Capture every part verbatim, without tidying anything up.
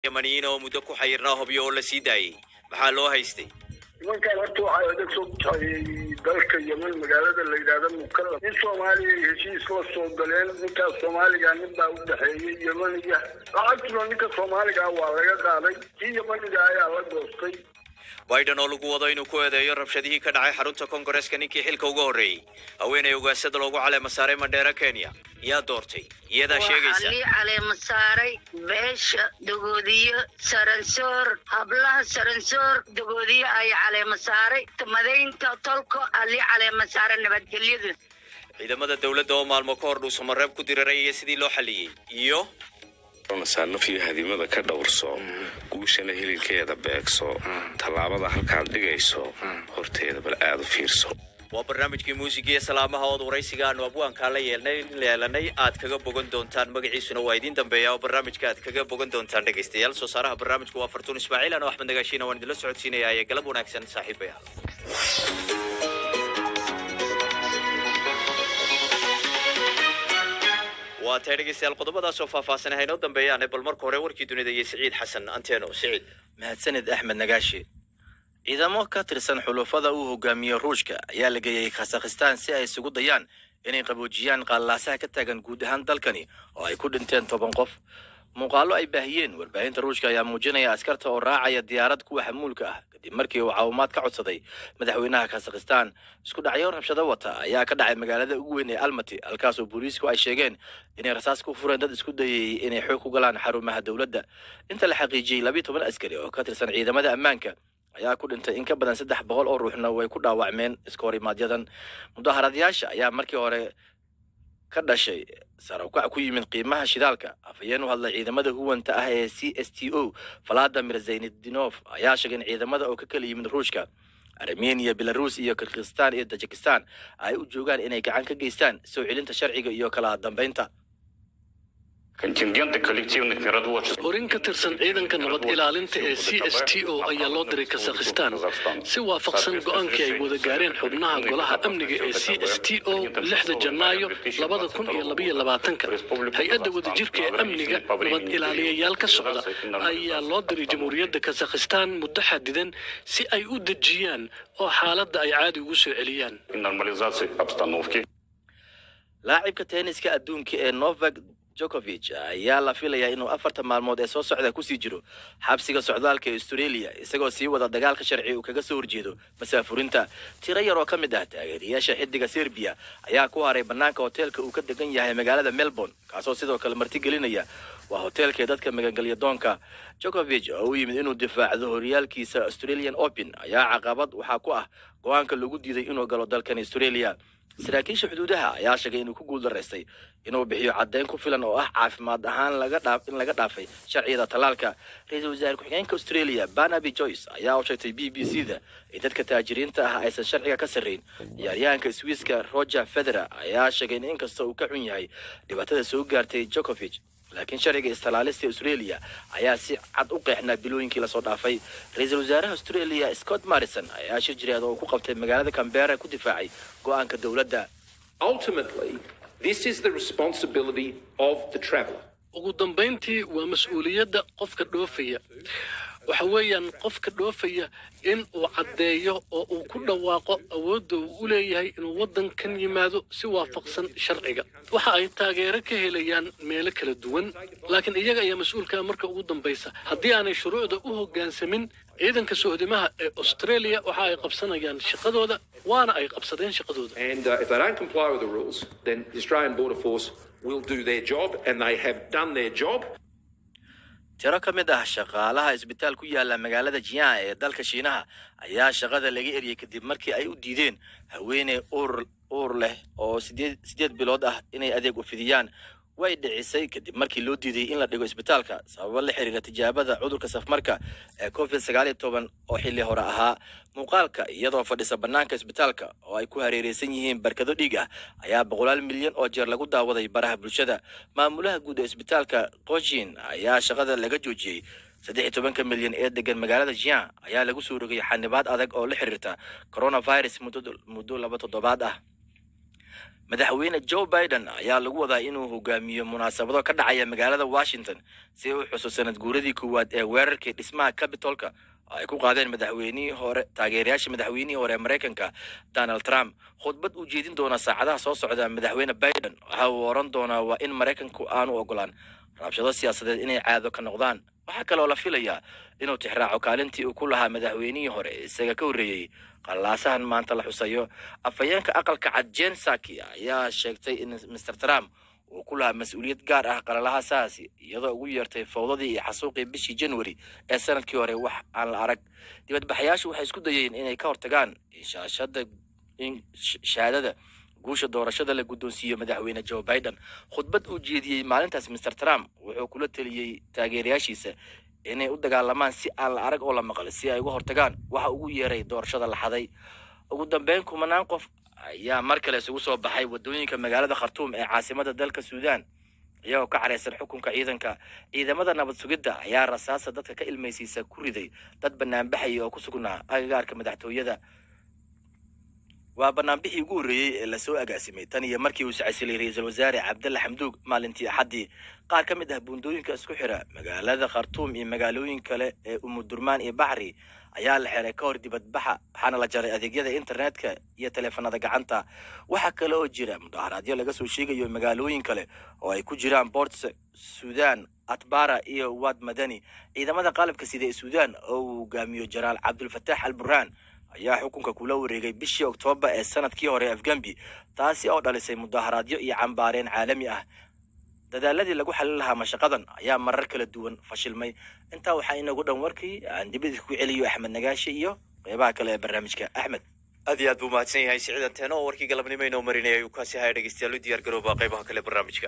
يمنيين ومدة كحيرناهم بيقول سيداي محلو هيستي من كان هرتو عايدك صوت دلك يمن مقالة اللي قاعدة مكرر إن سومالي هشيس للصوت دلين نكا سومالي قاعد نبدأ ودحيي يمن جا قعدت له نكا سومالي قاعد وعلى قاعد كي يمن جاي على دوستي بايدن oo lagu wado inuu ku eedeeyo rabshadihii ka dhacay xarunta Koongareeska ninkii xilka ugu horeeyay haweeney ugaasada loogu caleema saaray Mandera Kenya yaa doortay iyada sheegaysa ali caleema saaray beesha dogoodiyo saransoor hablaha saransoor dogoodiyo ay caleema saaray tamadeynta tolko ali caleema saaray nabadgelyada ciidamada dawladda oo maalmo ka hor dhuuso mareeb ku diriray sidii loo xaliyay iyo نسألنا في هذه ماذا كدورسو قوشنا هلي كذا بيكسو طلابة هالكاد دقيسو هرتيدا بالآد فيرسو وبرنامجكي موسيقية سلامها ودوريسيغان وابوان كالا يلنay leelanay aad kaga bogan doontaan magaciisuna waa idin dambeeyaa barnaamijka aad kaga bogan doontaan dhageystayaal soo saaraha barnaamijku waa Fartuun Ismaaciil ana Axmed Nagaashiina waan idin la socodsiinayaa galab wanaagsan saaxiibayaal وتاريخيال قضبة سوف فاسنا هنا ودنبيان بل مركو هوري وركي دونيدا سعيد حسن أنتينو سعيد mahadsanid Axmed Nagaashi ciidamo ka tirsan xulufada uu hogaamiyo Ruushka ayaa la geeyay Kazakhstan si ay isugu dayaan inay qaboojiyaan qalaasaha ka taagan guud ahaan dalkani oo ay ku dhinteen toban qof muuqaalo ay baahiyeen warbaahinta Ruushka ayaa muujinaya askarta oo raacaya diyaarad kuwa xamuulka ah kadib markii uu caawimaad ka codsaday madaxweynaha Kazakhstan isku dhacyo rabshado wata ayaa ka dhacay magaalada ugu weyn ee Almaty halkaas oo booliisku ay sheegeen inay rasaas ku fureen dad isku dayay inay xoog ku galaan xarumaha dawladda inta la xaqiijiyay laba iyo toban askari oo ka tirsan ciidamada ammaanka ayaa ku dhintay in ka badan saddex boqol oo ruuxna way ku dhaawacmeen iskoorimaadyadan mudaharaadayaasha ayaa markii hore ka dhashay sare u kac ku yimid qiimaha shidaalka afayeen u hadlay ciidamada huwanta ah ee C S T O Vladimir Zaynidinov ayaa sheegay in ciidamada oo ka kala yimid Ruushka Armenia Belarus iyo Kyrgyzstan iyo Tajikistan ay u joogaan inay gacan ka geystaan soo celinta sharciga iyo kala dambeynta контингенты коллективных миротворчеств. Horin ka tirsan ciidanka nabad ilaalinta ee C S T O ayaa loo diray Kazakhstan si waafaqsan go'aankii ay wada gaareen xubnaha golaha amniga ee C S T O lixda Janaayo laba kun iyo laba iyo labaatan hay-adda wadajirka ee amniga nabad ilaaliyayaal ka socda ayaa loo diray Jamhuuriyadda Kazakhstan muddo xadidan si ay u dejiyaan oo xaaladda ay caadi ugu soo celiyaan. Нормализация обстановки. laacibka tenniska adduunka ee Novak Djokovic ayaa la filayaa inuu afartan maalmood ee soo socda ku sii jiro xabsiga socdaalka ee Australia isagoo sii wada dagaalka sharci uu kaga soo horjeedo masaafurinta tiro yar oo ka mid ah taageerayaasha xidiga Serbia ayaa ku haray banaanka hoteelka uu ka degan yahay magaalada Melbourne kaasoo sidoo kale marti gelinaya waa hoteelka dadka magagalya doonka Djokovic oo uu yimid inuu difaacdo horyaalkiisa Australian Open ayaa caqabad waxa ku ah go'aanka lagu diiday inuu galo dalkan Australia saraakiisha xuduudaha ayaa sheegay inuu ku guuldareystay inuu bixiyo caddeyn ku filan oo ah caafimaad ahaan laga dhaaf in laga dhaafay sharciyada talaalka ra'iisul wasaare ku-xigeenka Australia Barnaby Joyce ayaa u sheegtay B B C da in dadka taajiriinta ah aysan sharciga ka sarreyn ciyaaryahanka Swisska Roger Federer ayaa sheegay in inkasta uu ka xun yahay dhibaatada soo gaartay Djokovic laakiin sharciga istalaalista Australia ayaa si cad u qeexnaa bilooyinkii la soo dhaafay ra'iisul wasaaraha Australia Scott Morrison ayaa shir jireed oo ku qabtay magaalada Canberra ku difaacay go'aanka dawladda. Ultimately, this is the responsibility of the traveller. ugu dambeyntii waa mas'uuliyadda qofka dhoofaya waxa weeyaan qofka dhoofaya in uu caddeeyo oo uu ku dhawaaqo awoodda uu u leeyahay inuu waddankan yimaado si waafaqsan sharciga waxa ay taageero ka helayaan meelo kala duwan laakiin iyaga ayaa mas'uulka marka ugu dambaysa haddii aanay shuruucda u hoggaansamin ciidanka sohdimaha ee Australia waxa ay qabsanayaan shaqadooda waana ay qabsadeen shaqadooda And uh, if they don't comply with the rules, then the Australian Border Force will do their job, and they have done their job. tiro ka mid ah shaqaalaha isbitaal ku yaala magaalada Jian ee dalka Shiinaha ayaa shaqada laga eriyay kadib markii ay u diideen haweeney uur uur leh oo sideed bilood ah inay adeeg u fidiyaan way dhicisay kadib markii loo diiday in la dhigo isbitaalka sabab la xiriira tijaabada cudurka safmarka ee COVID sagaal iyo toban oo xilli hore ahaa muuqaalka iyadoo fadhisa banaanka isbitaalka oo ay ku hareereysan yihiin barkado dhiig ah ayaa boqolaal milyan oo jeer lagu daawaday baraha bulshada maamulaha guud ee isbitaalka Qojin ayaa shaqada laga joojiyay saddex iyo toban milyan ee degan magaalada Jian ayaa lagu soo rogay xanibaad adag oo la xiriirta coronavirus muddo muddo laba toddobaad ah madaxweyne joe biden ayaa lagu wadaa inuu hogaamiyo munaasabado ka dhacaya magaalada washington si uu xuso sanad guuradii koowaad ee weerarkii dhismaha capitolka ay ku qaadeen madaxweynihii hore taageerayaasha madaxweynihii hore ee maraykanka donald trump khudbad uu jeedin doona saacadaha soo socda madaxweyne biden waxa uu oran doonaa waa in maraykanku aanu ogolaan rabshado siyaasadeed inay caado ka noqdaan waxaa kaloo la filayaa inuu tixraaco kaalintii uu ku lahaa madaxweynihii hore isaga ka horreeyey qalaasahan maanta la xusayo afhayeenka aqalka cad jen saki ayaa sheegtay in mister trump uu ku lahaa mas-uuliyad gaar ah qalalaha saasi iyadoo ugu yeertay fowdadii iyo xasuuqii bishii january ee sanadkii hore wax aan la arag dibadbaxayaashu waxay isku dayeen inay ka hortagaan shaashada shahaadada guusha doorashada la guddoonsiiyo madaxweyne joe biden khudbad uu jeediyey maalintaas mister trump wuxuu kula taliyey taageerayaashiisa inay u dagaalamaan si aan la arag oo la maqal si ay uga hortagaan waxa ugu yeeray doorashada la xaday ugu dambeyn kumanaan qof ayaa mar kale isugu soo baxay wadooyinka magaalada khartuum ee caasimada dalka suudaan iyagoo ka careysan xukunka ciidanka ciidamada nabad sugidda ayaa rasaasa dadka ka ilmaysiisa ku riday dad banaanbaxaya oo ku sugnaa agagaarka madaxtooyada waa banaanbixii ugu horreeyey ee lasoo agaasimay tan iyo markii uu sacasilay ra-iisul wasaare cabdalle xamduug maalintii axaddii qaar ka mid ah buundooyinka isku xira magaalada khartuum iyo magaalooyin kale ee umudurmaan iyo baxri ayaa la xiray ka hor dibadbaxa waxaana la jaray adeegyada internetka iyo taleefanada gacanta waxaa kale oo jira mudaharaadyo laga soo sheegayo magaalooyin kale oo ay ku jiraan boort suudaan atbara iyo wad madani ciidamada qalabka sida ee suudaan oo uu hogaamiyo jenaraal cabdulfataax al burhaan ayaa xukunka kula wareegay bishii oktoobar ee sanadkii hore ee afgambi taasi oo dhalisay mudaharaadyo iyo cambaareen caalami ah dadaaladii lagu xalin lahaa mashaqadan ayaa marar kala duwan fashilmay intaa waxaa inagu dhan warkii aan dibadii ku celiyo axmed nagaashi iyo qeybaha kale ee barnaamijka axmed aad iyo aad buu mahadsan yahay siciidan teeno oo warkii galabnimo inoo marinaya ayuu kaasi haya dhegeystayaal u diyaar garooba qeybaha kale barnaamijka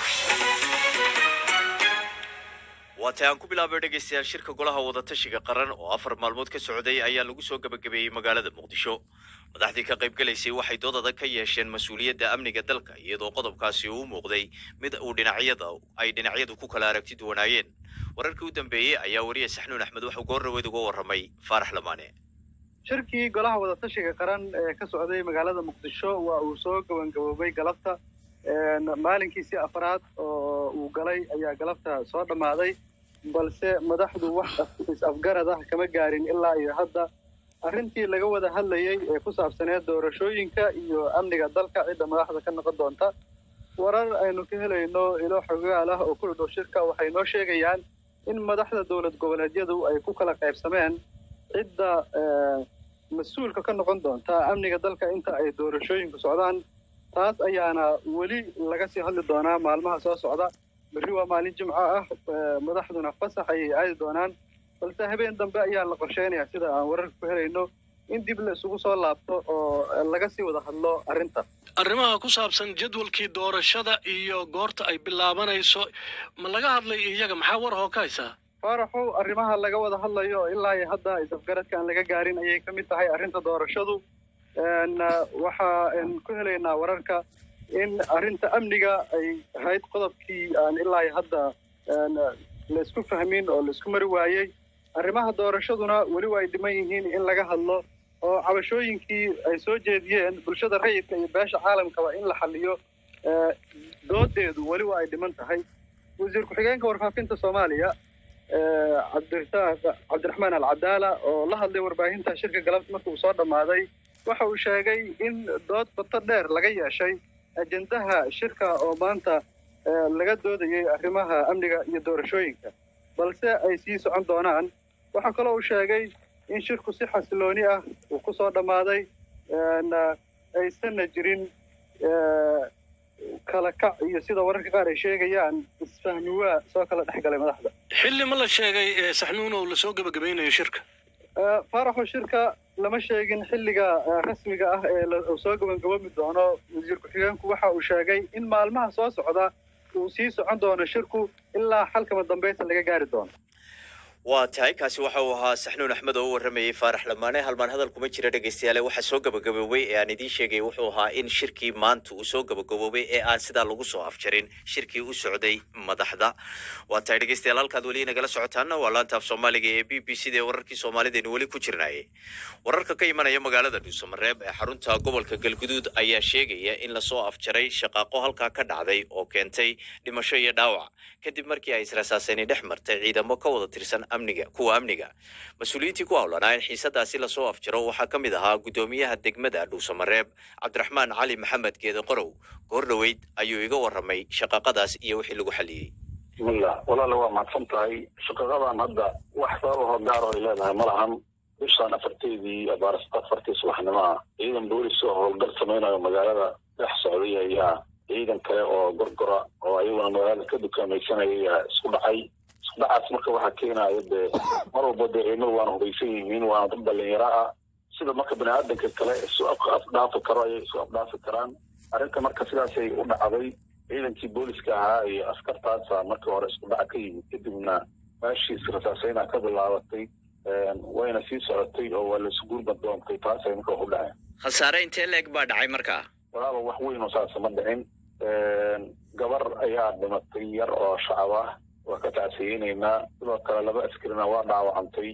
waata aan ku bilaabay dhegeystayaal shirka golaha wadatashiga qaran oo afar maalmood ka socday ayaa lagu soo gabagabeeyey magaalada muqdisho madaxdii ka qayb galaysay waxay dood adag ka yeesheen mas-uuliyadda amniga dalka iyadoo qodobkaasi uu muuqday mid uu dhinacyada ay dhinacyadu ku kala aragti duwanaayeen wararkii u dambeeyey ayaa wariye saxnuun axmed wuxuu goorraweyd uga warramay faarax lamaane shirkii golaha wadatashiga qaran ee ka socday magaalada muqdisho waa uu soo gabangaboobay galabta maalinkiisii afraad oo uu galay ayaa galabta soo dhammaaday balse madaxdu wax is-afgarad ah kama gaarin ilaa iyo hadda arrintii laga wada hadlayey ee ku saabsaneed doorashooyinka iyo amniga dalka cidda madaxda ka noqon doonta warar aynu ka helayno ilo xogaal ah oo ku dhow shirka waxay noo sheegayaan in madaxda dowlad goboleedyadu ay ku kala qaybsameen cidda mas-uulka ka noqon doonta amniga dalka inta ay doorashooyinku socdaan taas ayaana weli laga sii hadli doonaa maalmaha soo socda berri waa maalin jimco ah madaxduna fasax ayay aadi doonaan balse habeen dambe ayaa la qorsheynayaa sida aan wararka ku helayno in dib la isugu soo laabto oo laga sii wada hadlo arrinta arrimaha ku saabsan jadwalkii doorashada iyo goorta ay bilaabanayso ma laga hadlay iyaga maxaa war hoo ka haysaa faaraxu arrimaha laga wada hadlayo ilaa iyo hadda isafgaradka aan laga gaarin ayay ka mid tahay arrinta doorashadu waxaan ku helaynaa wararka in arrinta amniga ay ahayd qodobkii aan ilaa iyo hadda la isku fahmin oo la isku mari waayey arrimaha doorashaduna weli waa ay dhiman yihiin in laga hadlo oo cabashooyinkii ay soo jeediyeen bulshada rayidka iyo beesha caalamkaba in la xaliyo doodeedu weli waa ay dhiman tahay wasiir ku-xigeenka warfaafinta soomaaliya cabdirasaaq cabdiraxmaan alcadaala oo la hadlay warbaahinta shirka galabta marka uu soo dhammaaday waxa uu sheegay in dood qoto dheer laga yeeshay ajendaha shirka oo maanta laga doodayay arrimaha amniga iyo doorashooyinka balse ay sii socon doonaan waxaa kaloo uu sheegay in shirku si xasilooni ah uu ku soo dhammaaday aysanna jirin kala kac iyo sida wararka qaar ay sheegayaan isfahmi waa soo kala dhex galay madaxda xilli ma la sheegay saxnuun oo lasoo gabagabaynayo shirka faaraxo shirka lama sheegin xilliga rasmiga ah ee uu soo gabangaboomi doono wasiir ku-xigeenku waxa uu sheegay in maalmaha soo socda uu sii socon doono shirku ilaa xalkama dambaysa laga gaari doono waa tahay kaasi waxa uu ahaa saxnuun axmed oo u waramayay faarax lamaane halmaan hadal kuma jira dhegaystayaale waxa soo gabagaboobay ee aan idiin sheegay wuxuu ahaa in shirkii maanta uu soo gabagaboobay ee aan sidaa lagu soo afjarin shirkii u socday madaxda waa tahay dhegaystayaal halkaad weli nagala socotaana waa laanta af soomaaliga ee b b c da wararkii soomaalideenu weli ku jirnaayay wararka ka imanaya magaalada dhuusamareeb ee xarunta gobolka galguduud ayaa sheegaya in lasoo afjaray shaqaaqo halkaa ka dhacday oo keentay dhimasho iyo dhaawac kadib markii ay israasaaseen dhex martay ciidamo ka wada tirsan amniga kuwa amniga mas-uuliyiintii ku howlanaa in xiisadaasi lasoo afjaro waxaa ka mid ahaa gudoomiyaha degmada dhuusamareeb cabdiraxmaan cali maxamed geede qorow goor dhoweyd ayuu iga waramay shaqaaqadaas iyo wixii lagu xaliyey bismillah walaala waa mahadsan tahay shaqaaqadan hadda wax sababahoo gaar oo ay leedahay ma lahan bishaan afarteedii abaarasta afartii subaxnimo ah ciidan boolis oo howlgal samaynayo magaalada dhex socday ayaa ciidan kale oo gorgora oo ayaguna magaalada ka dukaamaysanaya ayaa isku dhacay isku dhacaas marka waxaa keenaya dee mar walba dee ciidamadu waana hubaysan yihiin waana dad dhalinyaro ah sida marka bani aadanka kale isu afdhaafi karo ayay isu afdhaafi karaan arrinta marka sidaasay u dhacday ciidankii booliska ahaa iyo askartaasa markii hore isku dhaca ka yimid kadibna meeshiis rasaasayna ka bilaabatay wayna sii socotay oo waa laisu gurmad doontay taasay marka wax u dhaceen khasaare intee leeg baa dhacay markaa walaaba wax weyn oo saasa ma dhicin gabar ayaa dhimatay yar oo shacab ah waa ka tacsiyeynaynaa sidoo kale laba askarina waa dhaawacantay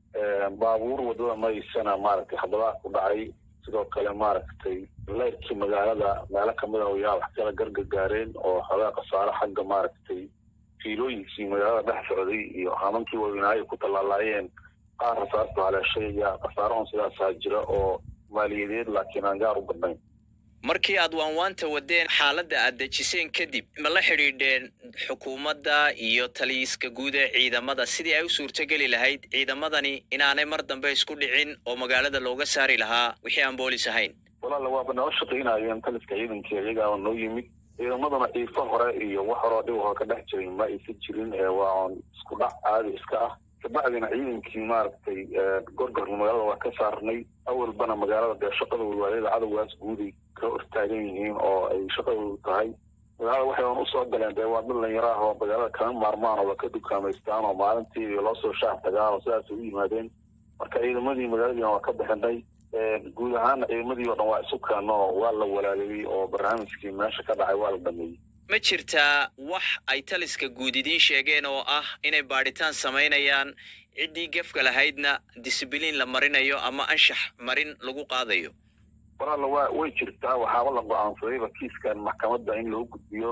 baabuur wadada maysana maaragtay xabadaha ku dhacay sidoo kale maaragtay leyrkii magaalada meelo kamid a ayaa wax kala gargagaareen oo xogaa khasaare xagga maaragtay fiilooyinkii magaalada dhex socday iyo hamankii waaweynaayo ku tallaalaayeen qaar rasaasta haleeshay ayaa khasaarahon sidaasaa jira oo maaliyadeed laakiin aan gaar u badnayn markii aad waanwaanta wadeen xaaladda aad dejiseen kadib ma la xidhiidheen xukuumadda iyo taliyiska guud ee ciidamada sidii ay u suurtogeli lahayd ciidamadani inaanay mar dambe isku dhicin oo magaalada looga saari lahaa wixii aan boolis ahayn walaala waaba noo shaqaynayeen taliska ciidankii iyagaa noo yimid ciidamaduna ciifo hore iyo wax horoo dhib hoo ka dhex jirin ma aysan jirin waa on isku dhac caadi iska ah kabacdina ciidankii maaragtay gorgorna magaalada waa ka saarnay awalbana magaalada dee shaqadooda waayada cadowgaas guuday ka hortaagan yihiin oo ay shaqadoodu tahay magaalada waxay on usoo galeen dee waa dhalinyaro ah oo magaalada kama maarmaan oo waa ka dukaamaystaan oo maalintii loosoo shaax tagaan oo sidaasay u yimaadeen marka ciidamadii magaaladiina waa ka bixinay guud ahaana ciidamadii oo dhan waa isu keeno waa la walaaliyey oo barnaamijkii meesha ka dhacay waa la dhameeyey ma jirtaa wax ay taliska guud idiin sheegeen oo ah inay baadhitaan samaynayaan ciddii gefka lahaydna disibiliin la marinayo ama anshax marin lagu qaadayo walaala waa way jirtaa waxaaba la go-aansadayba kiiskan maxkamadda in loo gudbiyo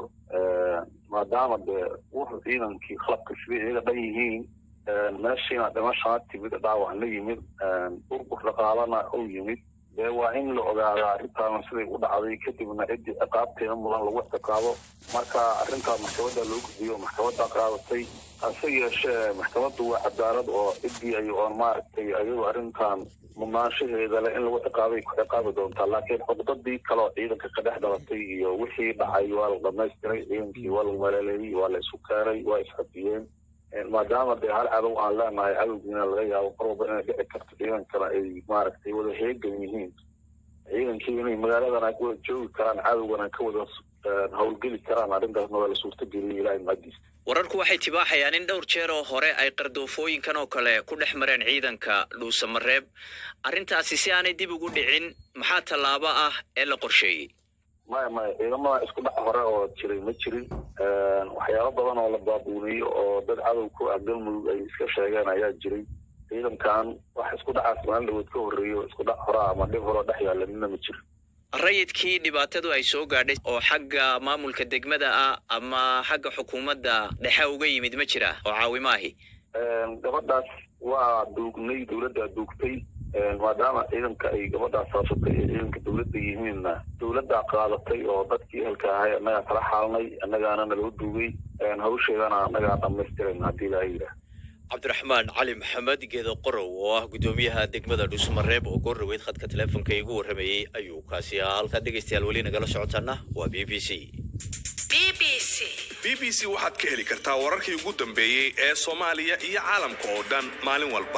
maadaama dee wuxuu ciidankii qalabka siday iyaga dhan yihiin meeshiina dhimashana timid dhaawacna yimid burbur dhaqaalana uu yimid dee waa in la ogaadaa arrintaana siday u dhacday kadibna ciddii ciqaabteeda mudan lagu ciqaabo marka arrintaa maxkamadda loo gudbiyo maxkamadda qaadatay hase yeeshee maxkamaddu waa cadaalad oo ciddii ay oon maaragtay ayadu arrintan mudnaanshaheeda le in lagu ciqaabay ku ciqaabi doontaa laakiin xuqdadii kaleoo ciidanka ka dhex dhalatay iyo wixii dhacay waa la dhamaystiray ciidankii waa lagu maleeleeyey waa la isu keenay waa isxafiyeen maadaama dee hal cadow aan leenahay cadowgiina laga yaabo mar walba inay dhici karto ciidankana ay maaragtay wada heegan yihiin ciidankii inay magaaladana wada joogi karaan cadowgana ka wada howlgeli karaan arrintaasna waa la suurtageliyay ilaahay mahadiisa wararku waxay tibaaxayaan in dhowr jeer oo hore ay qardoofooyinkan oo kale ku dhex mareen ciidanka dhuusamareeb arrintaasi si aanay dib ugu dhicin maxaa tallaabo ah ee la qorsheeyey maya maya ciidamada isku dhac hore oo jiray ma jirin waxyaalo badan oo la baabuuniyo oo dad cadow ku ah galmudug ay iska sheegeen ayaa jiray ciidankan wax isku dhacaas maalin dhawood ka horreeyo isku dhac horaa ama dhib horoo dhex yaalla midna ma jiro rayidkii dhibaatadu ay soo gaadhay oo xagga maamulka degmada ah ama xagga xukuumadda dhexe uga yimid ma jira oo caawimo ahi gabadhaas waa duugnay dowladdaa duugtay maadaama ciidanka ay gabadhaas saasatay ee ciidanka dowladda yihiinna dowladdaa qaadatay oo dadkii ehelka ahay annagaa kala xaalnay annagaana naloo duugay hawsheedana annagaa dhammaystirayna haddii laa yidhaah cabdiraxmaan cali maxamed geedo qorow oo ah gudoomiyaha degmada dhuusamareeb oo goor dhaweyd khadka teleefonka igu warramayey ayuu kaasi ahaa halkaad dhegaystayaal weli nagala socotaana waa b b c b b c b b c waxaad ka heli kartaa wararkii ugu dambeeyey ee soomaaliya iyo caalamka oo dhan maalin walba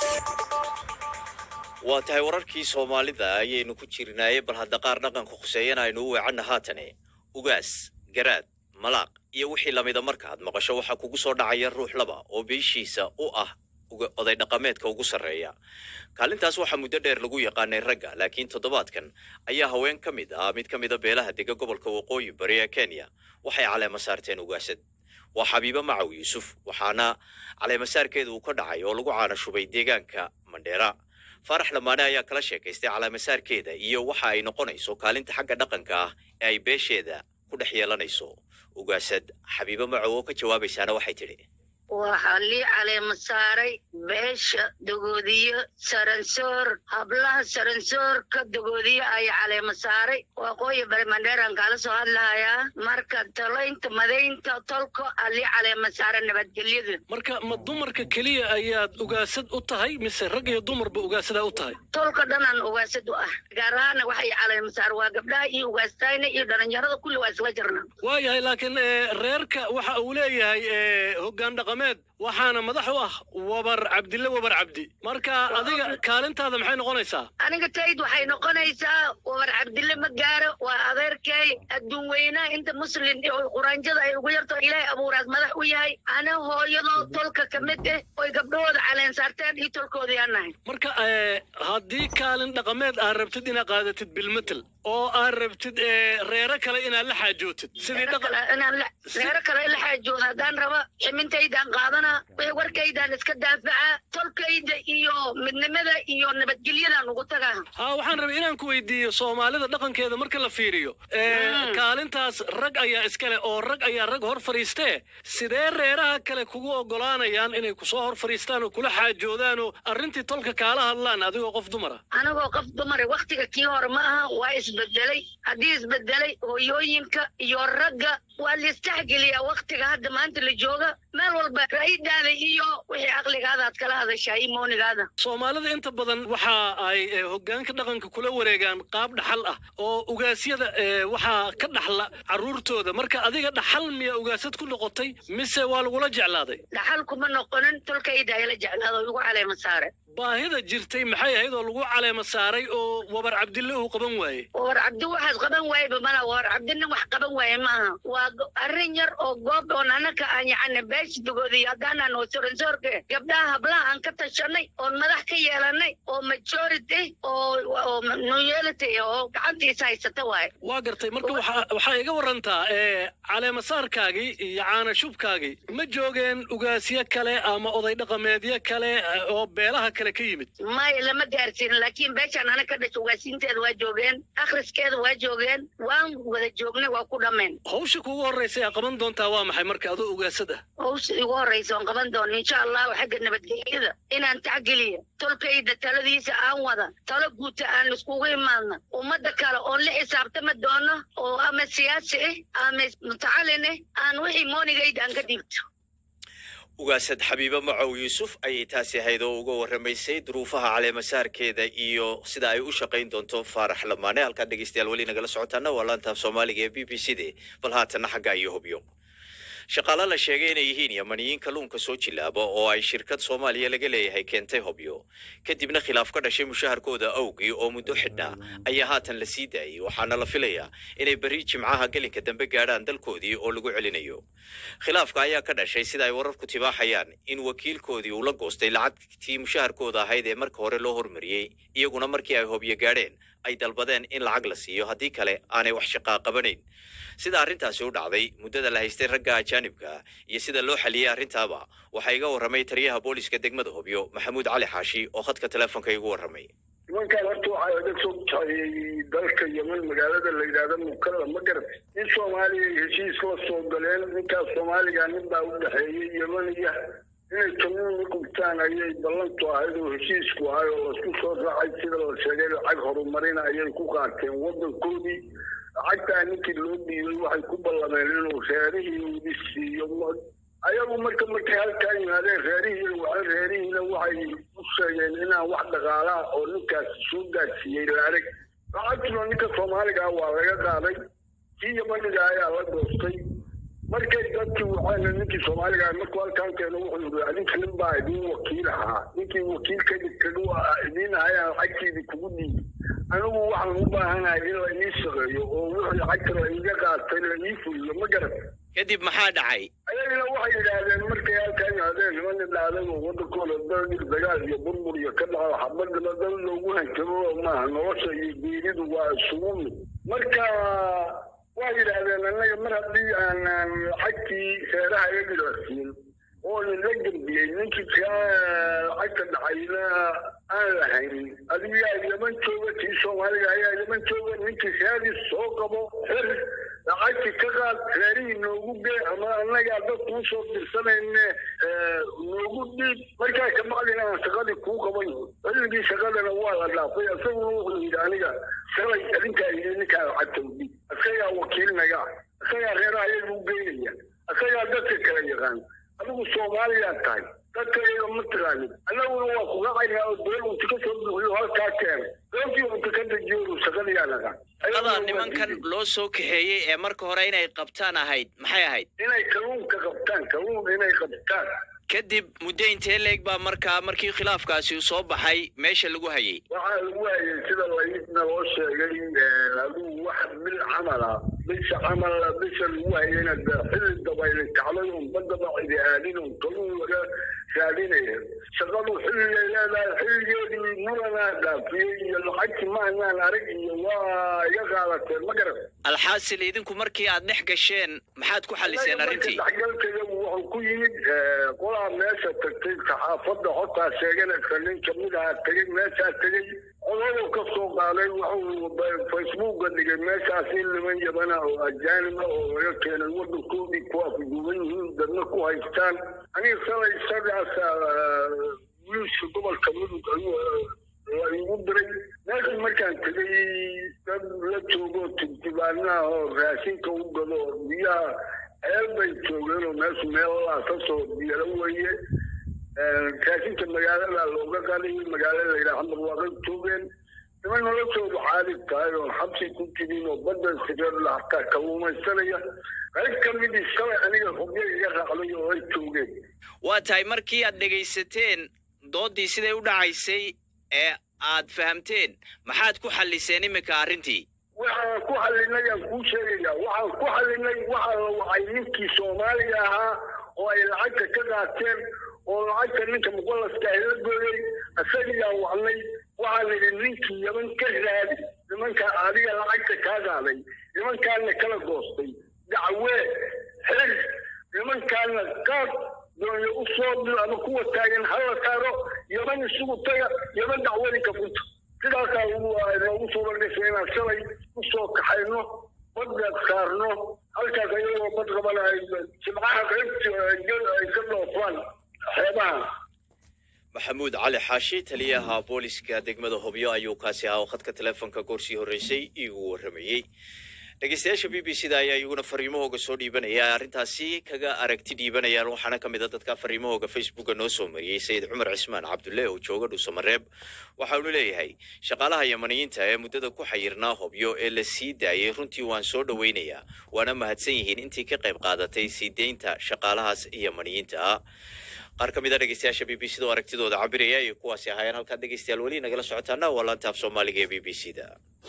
waa tahay wararkii soomaalida ayaynu ku jirnaayey bal hadda qaar dhaqanka khuseeyana aynu u weecanna haatane ugaas garaad malaaq iyo wixii lamida markaad maqasho waxaa kugu soo dhacaya ruux laba oo beeshiisa u ah oday dhaqameedka ugu sarreeya. kaalintaas waxaa muddo dheer lagu yaqaanay ragga, laakiin toddobaadkan ayaa haween ka mid ah mid ka mid a beelaha dega gobolka waqooyi bari ee Kenya waxay caleema saarteen ugaasad. waa Xabiiba Macaw Yuusuf, waxaana caleema saarkeedu uu ka dhacay oo lagu caana shubay deegaanka Mandheera. Farax Lamaane ayaa kala sheekaystay caleema saarkeeda iyo waxa ay noqonayso kaalinta xagga dhaqanka ah ee ay beesheeda ku dhex yeelanayso. ugaasad Xabiiba Macaw oo ka jawaabaysaana waxay tidhi: waxaa lii caleema saaray beesha dogoodiyo saransoor hablaha saransoorka dogoodiyo ay caleema saaray waqooyi bari Mandheeraan kala soo hadlahayaa marka talaynta madaynta tolko ali caleema saaray nabadgelyada. marka ma dumarka keliya ayaad ugaasad u tahay mise rag iyo dumarba ugaasada u tahay? tolka dhanaan ugaasad u ah, gaar ahaan waxay caleema saar waa gabdhaha iyo ugaastayna iyo dhalinyarada kulli waa isla jirnaa. waayahay, laakiin reerka waxa uu leeyahay hoggaan dhaqameed waxaana madax u ah wabar cabdille wabar cabdi. marka adiga kaalintaada maxay noqonaysaa? aniga tayd waxay noqonaysaa wabar cabdille ma gaaro, waa adeerkay adduun weynaha inta muslim oo quraanjada ay ugu yarto ilaahay abuuraad madax u yahay. ana hooyadoo tolka ka mid ah oy gabdhahooda caleen saarteen iyo tolkoodii aan nahay. marka haddii kaalin dhaqameed aad rabtid inaad qaadatid bilmetel oo aad rabtid reero kale inaad la xaajootid sidii reero kale la xaajooda haddaan raba ximintaydan qaadana wixii warkaydaan iska daafacaa tolkayda iyo midnimada iyo nabadgelyadaan ugu tagaa. ha waxaan rabay inaan ku weydiiyo soomaalida dhaqankeeda marka la fiiriyo kaalintaas rag ayaa iskale oo rag ayaa rag hor fadhiistee sidee reeraha kale kugu ogolaanayaan inay kusoo hor fadhiistaan oo kula xaajoodaan oo arrintii tolka kaala hadlaan adigoo qof dumara? anigoo qof dumara waktiga kii hore ma aha, waa isbedelay. haddii isbedelay hooyooyinka iyo ragga waa liistaxgeliyaa waktiga hadda maanta la jooga. meel walba ra'yidaada iyo wixii caqligaadaad kala hadashaa iyo moonigaada. soomaalida inta badan waxa ay hoggaanka dhaqanka kula wareegaan qaab dhaxal ah oo ugaasyada waxaa ka dhaxla carruurtooda. marka adiga dhaxal miya ugaasad ku noqotay mise waa lagula jeclaaday? dhaxal kuma noqonin, tolkayda ayla jeclaado igu caleema saare. baahida jirtay maxay ahayd oo lagu caleema saaray oo wabar cabdille uu qaban waayey? wabar cabdi waxaad qaban waayeba mala wabar cabdina wax qaban waaye maaha. waa arrin yar oo goob oon anaka aan yacni beesha dogoodiyo haddaanaan oo soransoorka gabdhaha hablaha aan ka tashanay oon madax ka yeelanay oo majority oo noyelity oo gacantiisa haysata waaye. waa gartay. marka waxaa iga warantaa caleema saarkaagii iyo caana shubkaagii ma joogeen ugaasyo kale ama oday dhaqameedyo kale oo beelaha kale ka yimid? maya lama gaarsiin, laakiin beeshaan ana ka dhasho ugaasiinteeda waa joogeen, akhriskeeda waa joogeen, waan wada joognay, waa ku dhammeen. hawsha kugu horraysa ee qaban doontaa waa maxay marka adoo ugaasad ah? hawsha igu horraysa oon qaban doono insha allahu xagga nabadgelyada inaan tacgeliya tolkayda taladiisa aan wada talo guuta aan iskugu imaadna ummadda kale oon la xisaabtama doono oo ama siyaasi ah ama mutacalin ah aan wixii moonigayda aan ka dhiibto. ugaasad Xabiiba Macaw Yuusuf ayay taasi ahayd oo uga warramaysay duruufaha caleema saarkeeda iyo sida ay u shaqayn doonto. Farax Lamaane halka dhageystayaal wali nagala socotaana waa laanta Soomaaliga ee B B C da, bal haatan xagga iyo hubyo. shaqaale la sheegay inay yihiin Yamaniyiin kalluunka soo jilaaba oo ay shirkad Soomaaliya laga leeyahay keentay hubyo kadibna khilaaf ka dhashay mushaharkooda awgii oo muddo xidhnaa ayaa haatan la sii daayay. waxaana la filayaa inay bari jimcaha gelinka dambe gaadhaan dalkoodii oo lagu celinayo. khilaafka ayaa ka dhashay sida ay wararku tibaaxayaan in wakiilkoodii uu la goostay lacagtii mushaharkooda ahayd ee marka hore loo hormariyey, iyaguna markii ay hubyo gaadheen ay dalbadeen in lacag la siiyo haddii kale aanay wax shaqaa qabanayn. sida arrintaasi u dhacday, muddada la haystay ragga ajaanibka iyo sida loo xaliyey arrintaaba waxaa iga warramay taliyaha booliska degmada Hobyo Maxamuud Cali Xaashi oo khadka teleefonka igu warramay. nimankaan horta waxay adag soo tahay dalka Yemen magaalada la yidhaahdo Mukalla ma garatay in Soomaaliya heshiis la soo galeen. ninkaas Soomaaliga nin baa u dhexeeyey Yemen iyo inay tamuun gubtaan ayay ballantu ahayd oo heshiisku ahay oo laisku soo raacay sida la sheegay lacag horumarina ayay ku qaateen waddankoodii. lacagtaa ninkii loo dhiibay waxay ku ballameen inuu reerihii udi siiyo. ayagu marka markay halkaa yimaadeen reerihii waa reerihiina waxay u sheegeen inaan wax dhaqaalaha oo ninkaas soo gaadsiiyey la arag. lacagtuna ninka Soomaaliga waa laga qaaday, kii Yemaniga ayaa la goostay. markay dadkii waxayna ninkii Soomaaliga markuu halkaan keeno wuxuu yidhi adinka nin baa idin wakiil ahaa, ninkii wakiilka kagu idin ahaa lacagtiidii kugu dhiibay. anigu waxaan u baahanahay in la ii shaqeeyo oo wixii lacagta la iiga qaatay la ii fuliyo ma garat. kadib maxaa dhacay? ayagana waxay yidhaahdeen markay halkaan yimaadeen nimana dhacday oo waddankooda dagir dagaal iyo burbur iyo ka dhaco xabadana dal loogu hanjabo maaha nolosha iyo geeridu waa isugu mid marka waxay yidhaahdeen annaga mar haddii aanan lacagtii reeraha iyaga la siin oo la gambiyey ninkii lacagta dhacayna aan lahayn adigaa yaman jooga tii soomaaliga ayaa yaman jooga ninkii raadis soo qabo xer lacagtii ka qaad reerihii noogu gee ama annagaa dad kuu soo dirsanayne noogu dhiib markaa kabacdina aan shaqadii kuu qaban xilligii shaqadana waa la dhaafay isaguna wuxuu yidhi aniga shalay adinkaa yidhi ninkaa lacagta u dhiib isagaa wakiilnaga isagaa reeraha iyaga u geynaya isagaa dadka kala yaqaan adigu soomaaliyaa tahay dadka iyaga ma taqaanin annaguna waa ku racaynaa oo deel unta ka soo buuxiyo halkaa keena doontii unta ka dejiyo shaqadiyaa lagaa shaqada nimankan loo soo kaxeeyey ee marka hore inay qabtaan ahayd maxay ahayd inay kalluunka qabtaan kalluun inay qabtaan kadib muddo intee leeg baa markaa markii khilaafkaasi uu soo baxay meesha lagu hayay waxaa lagu hayay sida laidna loo sheegay adigu wax bil camal ah bisha camal bisha lagu hayayna xilli dabayli kacday un badaba cidi aadin un kalluun laga raadinaya shaqadu xilligay leedahay xilligeedii muranaa dhaafiyey iyo lacagti maanaan arag iyo waa iga qaadateen ma garan alxaasil idinku markii aad dhex gasheen maxaad ku xaliseen arrintii dhexgalkayga wuxuu ku yimid qolaa meesha tagtay saxaafadda hortaa sheeganaysa nin kamid aha tegey meeshaa tegey codaduu ka soo qaaday wuxuu facebooka dhigay meeshaas in niman yabana oo ajaaniba oo laga keenay waddankoodii ku afduuban yihiin dadna ku haystaan aniga salay sadaasa wiilsha gobolka mudug ayuu igu diray meesha markaan tegay dad la joogo tibtibaanaha oo raashinka u gado oo biyaha ceel bay joogeen oo meeshu meeladaa ka soo biyala weeye raashinka magaalada looga qaday magaalada layidhaha xamar waaqay joogeen niman noloshoodu xaalid tahay oon xabsi ku jirin oo badda sireerla hataa kalluumaysanaya qayb ka midii shalay aniga hubyo iga raacday oo ay joogeen waa tahay markii aad dhegaysateen doodii siday u dhacaysay ee aad fahamteen maxaad ku xalliseen iminka arrintii waxaan ku xallinay aan kuu sheegaya waxaan ku xallinay waxaa la wacay ninkii soomaaliga ahaa oo ay lacagta ka qaateen oo lacagta ninka muqallaska ay la gooyey isagiyaa wacnay waxaa la yidhi ninkii yaman ka raadi nimankaa adiga lacagta kaa qaaday nimankaana kala goostay dacwee xir nimankaana qaad doonya u soo dil ama kuwa taagan hala saaro yaman isugu taga yaman dacwadii ka funta sidaasaa noogu suura gashay inaan shalay u soo kaxayno badda saarno halkaas ayagoo bad qabana ay jimcaha qaybti ay ka dhoofaan xeebaha maxamuud cali xaashi taliyaha booliska degmada hobyo ayuu kaasi ahaa oo khadka teleefonka goorsii horreysay iigu warramayey dhegeystayaasha b b c da ayaa iyaguna fariimahooga soo dhiibanaya arrintaasi kaga aragti dhiibanayaan waxaana ka mid a dadka fariimahooga facebooka noo soo mariyey sayid cumar cismaan cabdulle oo jooga dhuusamareeb waxa uu leeyahay shaqaalaha yamaniyiinta ee muddada ku xayirnaa hobyo ee la sii daayey runtii waan soo dhoweynayaa waana mahadsan yihiin intii ka qayb qaadatay sii deynta shaqaalahaas yamaniyiinta ah qaar ka mid a dhegeystayaasha b b c da oo aragtidooda cabiraya iyo kuwaasi ahaayeen halkaad dhegeystayaal weli nagala socotaana waa laanta af soomaaliga ee b b c da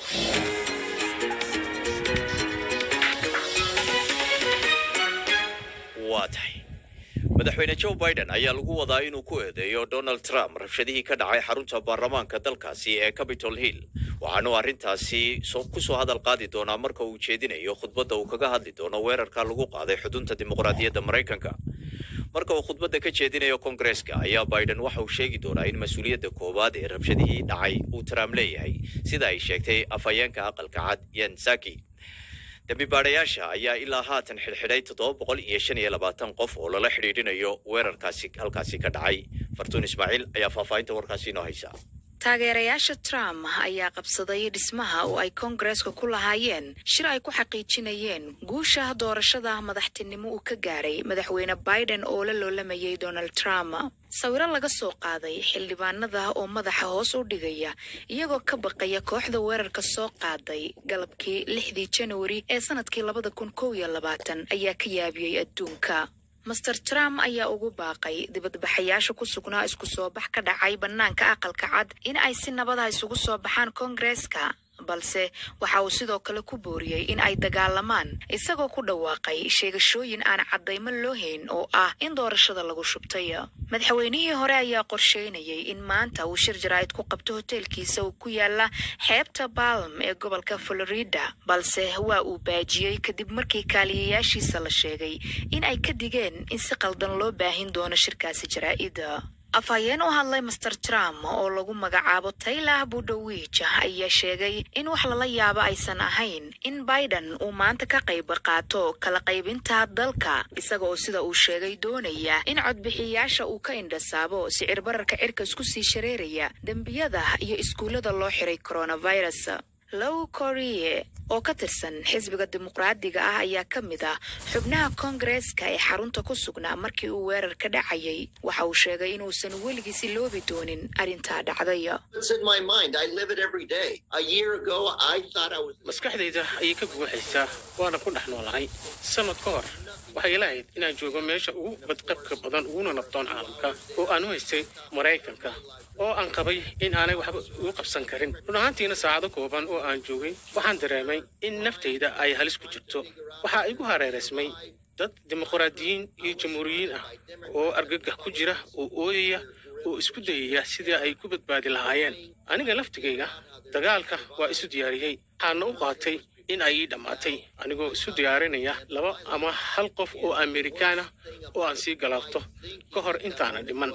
waa tahay madaxweyne joe biden ayaa lagu wadaa inuu ku eedeeyo donald trump rabshadihii ka dhacay xarunta baarlamaanka dalkaasi ee capitol hill waxaanu arrintaasi ku soo hadal qaadi doonaa marka uu jeedinayo khudbadda uu kaga hadli doono weerarka lagu qaaday xudunta dimuqraadiyadda maraykanka marka uu khudbadda ka jeedinayo koongareeska ayaa biden waxa uu sheegi doonaa in mas-uuliyadda koowaad ee rabshadihii dhacay uu trump leeyahay sida ay sheegtay afhayeenka aqalka cad yen saki dambi baadhayaasha ayaa ilaa haatan xidhxidhay toddoba boqol iyo shan iyo labaatan qof oo lala xidhiidhinayo weerarkaasi halkaasi ka dhacay fartuun ismaaciil ayaa faahfaahinta warkaasi inoo haysa taageerayaasha Trump ayaa qabsaday dhismaha oo ay Congress-ka ku lahaayeen shir ay ku xaqiijinayeen guusha doorashada madaxtinimo uu ka gaaray madaxweyne Biden oo la loolamayay Donald Trump. sawiro laga soo qaaday xildhibaanada oo madaxa hoos u dhigaya iyagoo ka baqaya kooxda weerarka soo qaaday galabkii lixdii January ee sanadkii labada kun kow iyo labaatan ayaa ka yaabiyay adduunka. Mister Trump ayaa ugu baaqay dibadbaxayaasha ku sugnaa isku soo bax ka dhacay banaanka aqalka cad in ay si nabad ah isugu soo baxaan Congress-ka. balse waxa uu sidoo kale ku booriyey in ay dagaalamaan isagoo ku dhawaaqay sheegashooyin aan caddaymo loo hayn oo ah in doorashada lagu shubtay madaxweynihii hore ayaa qorsheynayay in maanta uu shir jaraa'id ku qabto hoteelkiisa uu ku yaala xeebta Palm ee gobolka Florida balse waa uu baajiyey kadib markii kaaliyayaashiisa la sheegay in ay ka digeen in si qaldan loo baahin doono shirkaasi jaraa'ida afhayeen u hadlay Mister Trump oo lagu magacaabo Taylor Budowich ayaa sheegay in wax lala yaabo aysan ahayn in Biden uu maanta ka qayb qaato kala qaybinta dalka isagoo sida uu sheegay doonaya in codbixiyaasha uu ka indhasaabo sicir bararka cirka isku sii shareeraya dambiyada iyo iskuulada loo xiray coronavirus Low Korea oo ka tirsan xisbiga dimuqraadiga ah ayaa ka mid ah xubnaha Congress-ka ee xarunta ku sugnaa markii uu weerar ka dhacayay waxa uu sheegay inuusan weligiis iloobi doonin arrinta dhacday maskaxdayda ayay ka guuxaysaa waana ku dhex noolahay sanad ka hor waxay lahayd inaan joogo meesha ugu badqabka badan uguna nabdoon caalamka oo aan u haystay Maraykanka oo aan qabay in aanay waxba ugu qabsan karin run ahaantiina saacado kooban oo aan joogay waxaan dareemay in naftayda ay halis ku jirto waxa igu hareereysmay dad dimuqraadiyiin iyo jamhuuriyiin ah oo argagax ku jira oo ooyaya oo isku dayaya sidii ay ku badbaadi lahaayeen aniga laftigayga dagaalka waa isu diyaariyey waxaana u qaatay in ay dhammaatay anigoo isu diyaarinaya laba ama hal qof oo Amerikaan ah oo aan sii galaafto ka hor intaana dhiman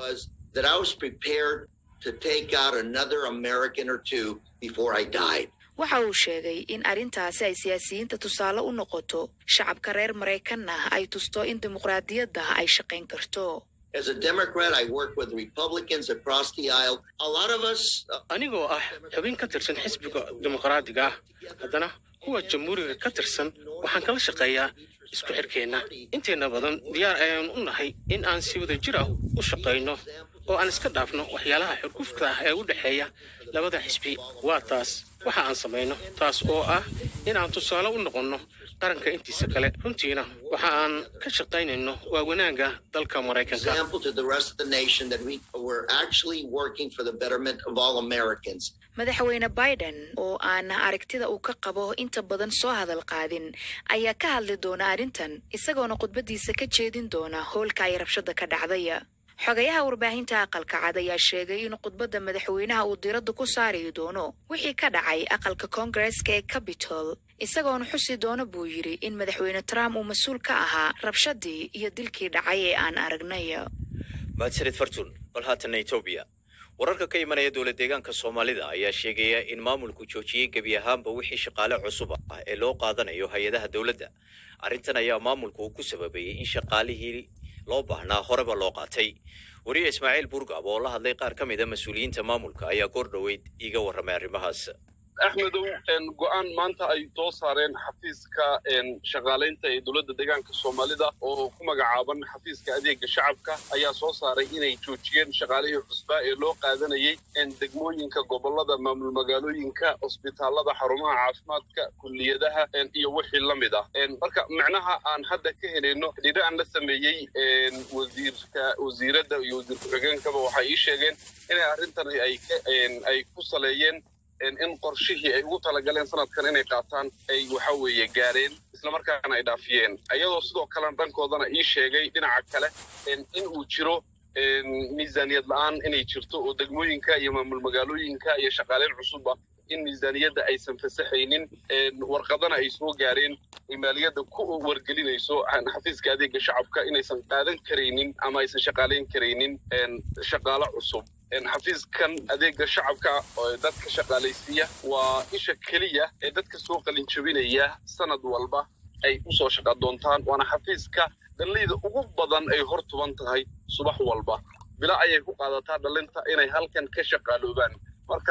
to take out another American or two before I died. waxa uu sheegay in arrintaasi ay siyaasiyiinta tusaale u noqoto shacabka reer Mareykanna ay tusto in dimuqraadiyadda ay shaqayn karto As a Democrat, I work with Republicans across the aisle. A lot of us anigoo ah xubin ka tirsan xisbiga dimuqraadiga haddana kuwa jamhuuriga ka tirsan waxaan kala shaqeeyaa isku xirkeena inteena badan diyaar ayaan u nahay in aan si wada jir ah u shaqeyno oo aan iska dhaafno waxyaalaha xurgufta ah ee u dhaxeeya labada xisbi waa taas waxa aan sameeyno taas oo ah in aan tusaale u noqono qaranka intiisa kale runtiina waxa aan ka shaqeynayno waa wanaagga dalka Mareykanka example to the rest of the nation that we were actually working for the betterment of all Americans madaxweyne Biden oo aan aragtida uu ka qabo inta badan soo hadal qaadin ayaa ka hadli doona arrintan isagoona khudbadiisa ka jeedin doona hoolka ay rabshada ka dhacday xogayaha warbaahinta aqalka cad ayaa sheegay in khudbadda madaxweynaha uu diiradda ku saari doono wixii ka dhacay aqalka Congress-ka ee Capitol isagoona xusi doona buu yiri in madaxweyne Trump uu mas'uul ka ahaa rabshadii iyo dilkii dhacay ee aan aragnay mahadsanid Fartun bal haatan Ethiopia wararka ka imanaya dowladda deegaanka Soomaalida ayaa sheegaya in maamulku joojiyay gabi ahaanba wixii shaqaale cusub ah ee loo qaadanayo hay'adaha dowladda arrintan ayaa maamulku ku sababayay in shaqaalihii loo baahnaa horeba loo qaatay wariye Ismaaciil Burgab oo la hadlay qaar ka mid ah mas'uuliyiinta maamulka ayaa goor dhaweyd iga warramay arrimahaas axmedow go'aan maanta ay soo saareen xafiiska shaqaaleynta ee dowladda deegaanka Soomaalida oo ku magacaaban xafiiska adeega shacabka ayaa soo saaray inay joojiyeen shaqaalihii cusbaa ee loo qaadanayay degmooyinka gobolada maamul magaalooyinka isbitaalada xarumaha caafimaadka kulliyadaha iyo wixii la mid ah marka macnaha aan hadda ka helayno xidhiidh aan la sameeyey wasiirka wasiiradda iyo wasiir ku-xigeenkaba waxay ii sheegeen inay arrintan ay ay ku saleeyeen in qorshihii ay ugu talagaleen sanadkan inay qaataan ay waxa weeye gaareen isla markaana ay dhaafiyeen ayadoo sidoo kale dhankoodana ii sheegay dhinaca kale in uu jiro miisaaniyad la'aan inay jirto oo degmooyinka iyo maamul magaalooyinka iyo shaqaaleyn cusub ah in miisaaniyadda aysan fasaxaynin warqadana ay soo gaareen maaliyadda ku wargelinayso xafiiska adeega shacabka inaysan qaadan karaynin ama aysan shaqaaleyn karaynin shaqaale cusub xafiiskan adeega shacabka oo dadka shaqaalaysiiya waa isha keliya ee dadka soo qalin jabinaya sanad walba ay u soo shaqa doontaan waana xafiiska dhallinyada ugu badan ay hor tuban tahay subax walba bila ayay ku qaadataa dhalinta inay halkan ka shaqaaloobaan marka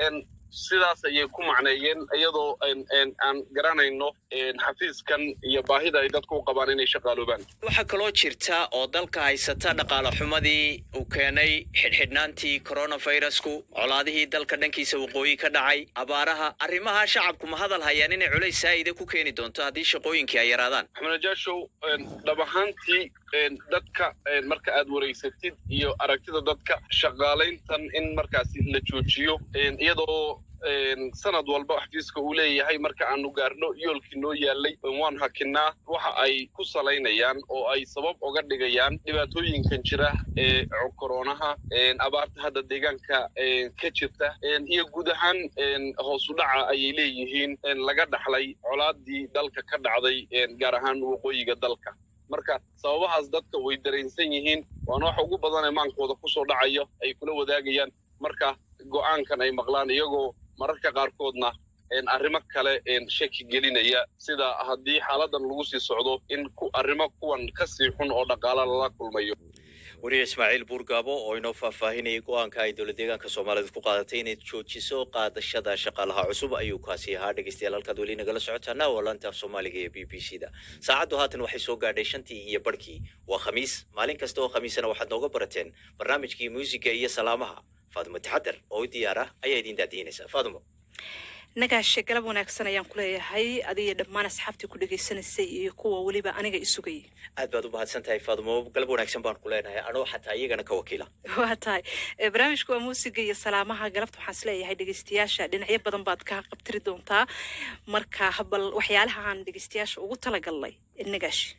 sidaas ayay ku macneeyeen iyadoo aan garanayno xafiiskan iyo baahida ay dadku u qabaan inay shaqaaloobaan waxa kaloo jirta oo dalka haysata dhaqaale xumadii uu keenay xidhxidhnaantii coronavirusku colaadihii dalka dhankiisa waqooyi ka dhacay abaaraha arrimaha shacabku ma hadal hayaan inay culays saa'id ku keeni doonto haddii shaqooyinkii ay yaraadaan maxamed jaashow dhab ahaantii dadka marka aad wareysatid iyo aragtida dadka shaqaalayntan in markaasi la joojiyo iyadoo sanad walba xafiiska uu leeyahay marka aanu gaarno yoolkii noo yaalay waan hakinaa waxa ay ku salaynayaan oo ay sabab uga dhigayaan dhibaatooyinkan jira ee koronaha abaarta hadda deegaanka ka jirta iyo guud ahaan hoos u dhaca ayay leeyihiin laga dhaxlay colaadii dalka ka dhacday gaar ahaan waqooyiga dalka marka sababahaas dadka way dareensan yihiin waana wax ugu badan ee maankooda ku soo dhacayo ay kula wadaagayaan marka go'aankan ay maqlaan iyagoo mararka qaarkoodna arrimo kale shaki gelinaya sida haddii xaaladan lagu sii socdo in arrimo kuwan ka sii xun oo dhaqaala lala kulmayo wariye ismaaciil buurgaabo oo inoo faahfaahinayay go'aanka ay dowlad deegaanka soomaaliyeed ku qaadatay inay joojiso qaadashada shaqaalaha cusub ayuu kaasi ahaa dhegeystayaal halkaad weli nagala socotaana waa laanta soomaaliga ee b b c da saacaddu haatan waxay soo gaadhay shantii iyo barhkii waa khamiis maalin kasta oo khamiisana waxaad nooga barateen barnaamijkii muusiga iyo salaamaha faadumo taxadar oo u diyaar ah ayaa idiin daadiinaysaa faadumo nagaashe galab wanaagsan ayaan ku leeyahay adiga dhammaan asxaabtii ku dhageysanaysay iyo kuwa weliba aniga isugayay aad baad u mahadsan tahay faadumo galab wanaagsan baan ku leenahay anoo xataa iyagana ka wakiila waa tahay barnaamijku waa muusiga iyo salaamaha galabta waxaan isleeyahay dhegeystayaasha dhinacyo badan baad ka qabtiri doontaa marka bal waxyaalaha aan dhegeystayaasha ugu talagalnay nagaashi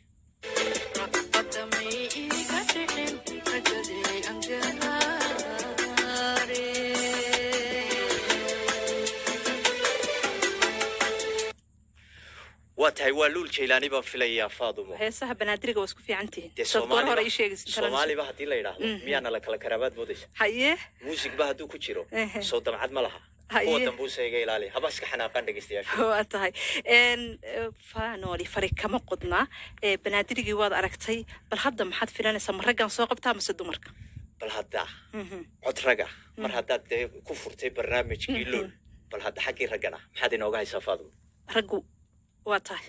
waa tahay waa luul jaylaani baan filayaa faadumo heesaha banaadiriga waa isku fiican tihiin Soomaali hore ii sheegaysa Soomaaliba haddii la yidhaahdo miyaana la kala karaabaad moodaysa haye muusigba hadduu ku jiro soo damcad ma laha kuwa dambuusa iga ilaali haba iska xanaaqaan dhegeystayaasha waa tahay faanooli fari kama qodnaa banaadirigii waad aragtay bal hadda maxaad filanaysaa ma raggan soo qabtaa mase dumarka bal hadda cod raga mar haddaad dee ku furtay barnaamijkii luul bal hadda xaggii raggana maxaad inooga haysaa faadumo raggu waa tahay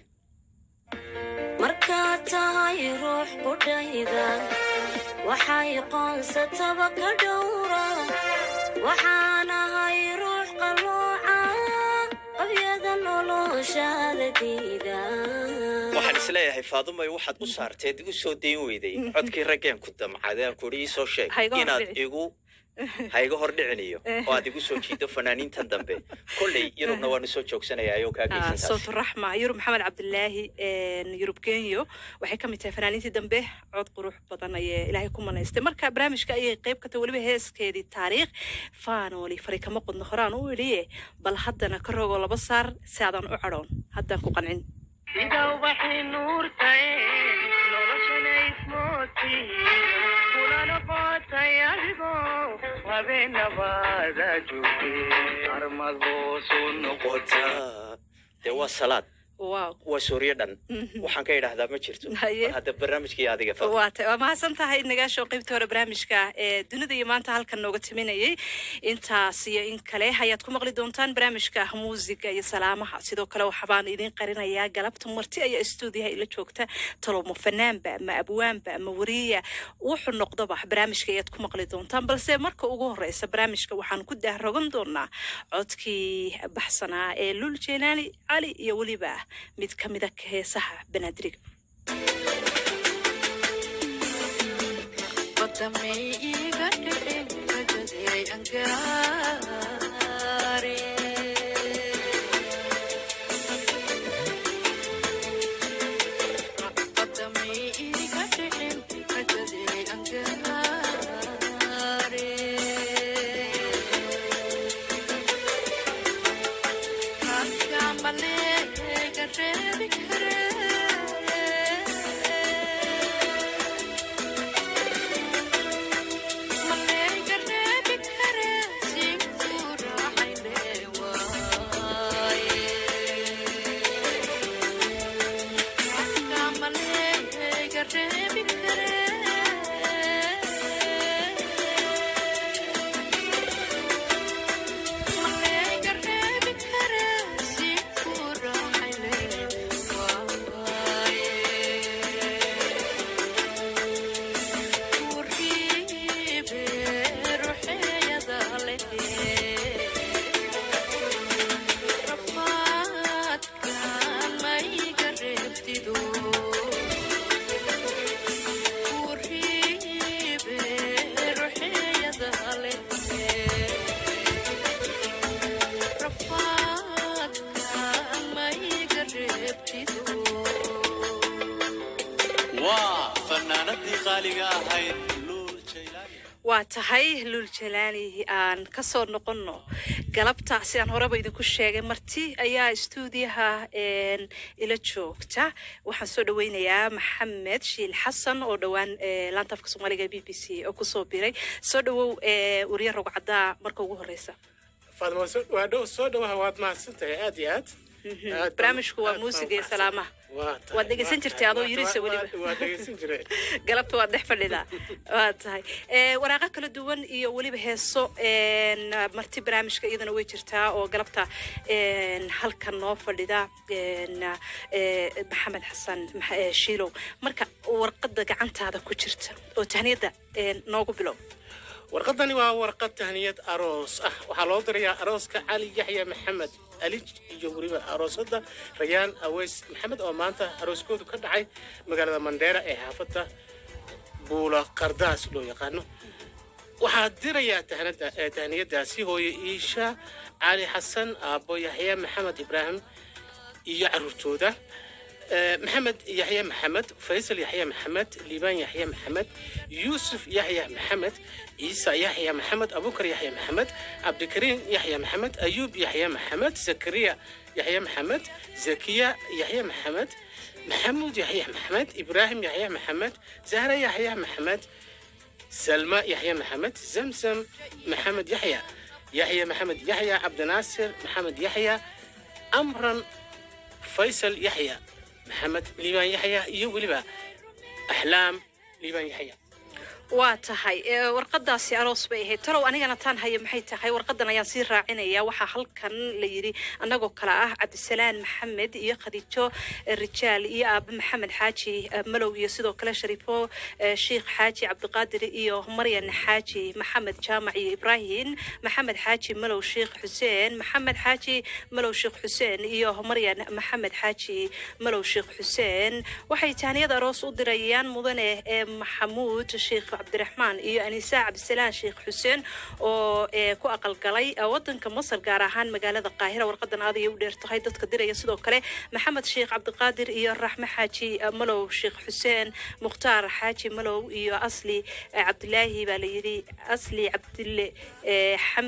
markaad tahay ruux qudhayda waxay qoonsataba ka dhowra waxaan ahay ruux qalooca qabyada noloshaada diida waxaan isleeyahay faadumay waxaad u saarteed igu soo dayn weyday codkii raggeen ku damcadeen kuri ii soo sheeg inaad igu hayga hor dhiciniyo oo aad igu soo jiido fanaaniintan dambe kolley yurubna waanu soo joogsanayaa ayuu kaa geysantaas sawtu raxma yurub maxamed cabdilaahi yurub kenyo waxay ka mid tahay fanaaniintii dambe cod qurux badan ayay ilaahay ku manaystay marka barnaamijka ayay qayb ka tahay weliba heeskeedii taariikh faanooli fari kama qodno horaan u idhiye bal haddana ka rogo laba saar si aadan u cadhoon haddaan ku qancin sida ubaxi nuurtae noloshana ismooti kuna noqotay adigo habeenabaada joogte armad hoosu noqota dee waa salaad wow waa suuriya dhan waxaan ka idhaahdaa ma jirto hadda barnaamijkii adiga fa waa tahay waa mahadsan tahay nagaasho qaybta hore barnaamijka ee dunida iyo maanta halkan nooga timinayay intaas iyo in kale ayaad ku maqli doontaan barnaamijka muusiga iyo salaamaha sidoo kale waxbaan idin qarinayaa galabta marti ayaa stuudiyaha ila joogta talomo fanaanba ama abwaanba ama wariya wuxuu noqdaba barnaamijka ayaad ku maqli doontaan balse marka ugu horeysa barnaamijka waxaan ku dahrogan doonaa codkii baxsanaa ee luul jeylaani cali iyo weliba mid ka mid ah heesaha banaadiriga badamay iga dhicin rajadey angaare badamay iga dhicin rajadey angaare kakamale rebi kare malega rebi kare si waa tahay luul jalaani aan ka soo noqonno galabta sidaan horeba idinku sheegay marti ayaa stuudiyaha ila joogta waxaan soo dhaweynayaa maxamed shiil xasan oo dhowaan laanta afka soomaaliga b b c oo kusoo biray soo dhawow wariye rogcadaa marka ugu horeysa faadmo soo dhawaha waad mahadsantahay aad iyo aad barnaamijku waa muusiga iyo salaamaha waad dhegeysan jirtay adoo yirisa weliba waa dhegeysan jiray galabta waad dhex fadhidaa waa tahay waraaqa kala duwan iyo weliba heeso marti barnaamijka iyadana way jirtaa oo galabta halkan noo fadhida maxamed xasan shiilow marka warqada gacantaada ku jirta oo tahniyada noogu bilow warqadani waa warqad tahniyad aroos ah waxaa loo dirayaa arooska cali yaxya maxamed alij iyo weliba aroosada rayaan aweys maxamed oo maanta arooskoodu ka dhacay magaalada mandheera ee xaafadda buula qardaas loo yaqaano waxaa dirayaa tahniyadaasi hooye iisha cali xasan aabbo yaxya maxamed ibraahim iyo caruurtooda محمد يحيى محمد فيصل يحيى محمد ليبان يحيى محمد يوسف يحيى محمد عيسى يحيى محمد أبو بكر يحيى محمد عبد الكريم يحيى محمد أيوب يحيى محمد زكريا يحيى محمد زكية يحيى محمد محمود يحيى محمد إبراهيم يحيى محمد زهرة يحيى محمد سلمى يحيى محمد زمزم محمد يحيى يحيى محمد يحيى عبد الناصر محمد يحيى أمرا فيصل يحيى محمد ليبان يحيى يولبا أحلام ليبان يحيى waa tahay warqadaasi aroos bay ahayd talow anigana taan hayo maxay tahay warqadan ayaan sii raacinaya waxaa halkan la yiri anagoo kala ah cabdisalaan maxamed iyo khadiijo rijaal iyo aaba maxamed xaaji malow iyo sidoo kale shariifo sheekh xaaji cabdiqaadir iyo maryan xaaji maxamed jaamac iyo ibraahim maxamed xaaji malow sheekh xuseen maxamed xaaji malow sheekh xuseen iyo maryan maxamed xaaji malow sheekh xuseen waxay taaniyada aroos u dirayaan mudane maxamuud sheekh عبد الرحمن iyo Anisa Cabdisalaan Sheekh Xuseen oo ku aqal galay wadanka Masar gaar ahaan magaalada Qaahira warqadan aad ay u dheertahay dadka diraya sidoo kale Maxamed Sheekh Cabdiqaadir iyo Raxme Xaaji Malow Sheekh Xuseen Mukhtaar Xaaji Malow iyo Asli Cabdilaahi baa la yiri Asli Cabdille xam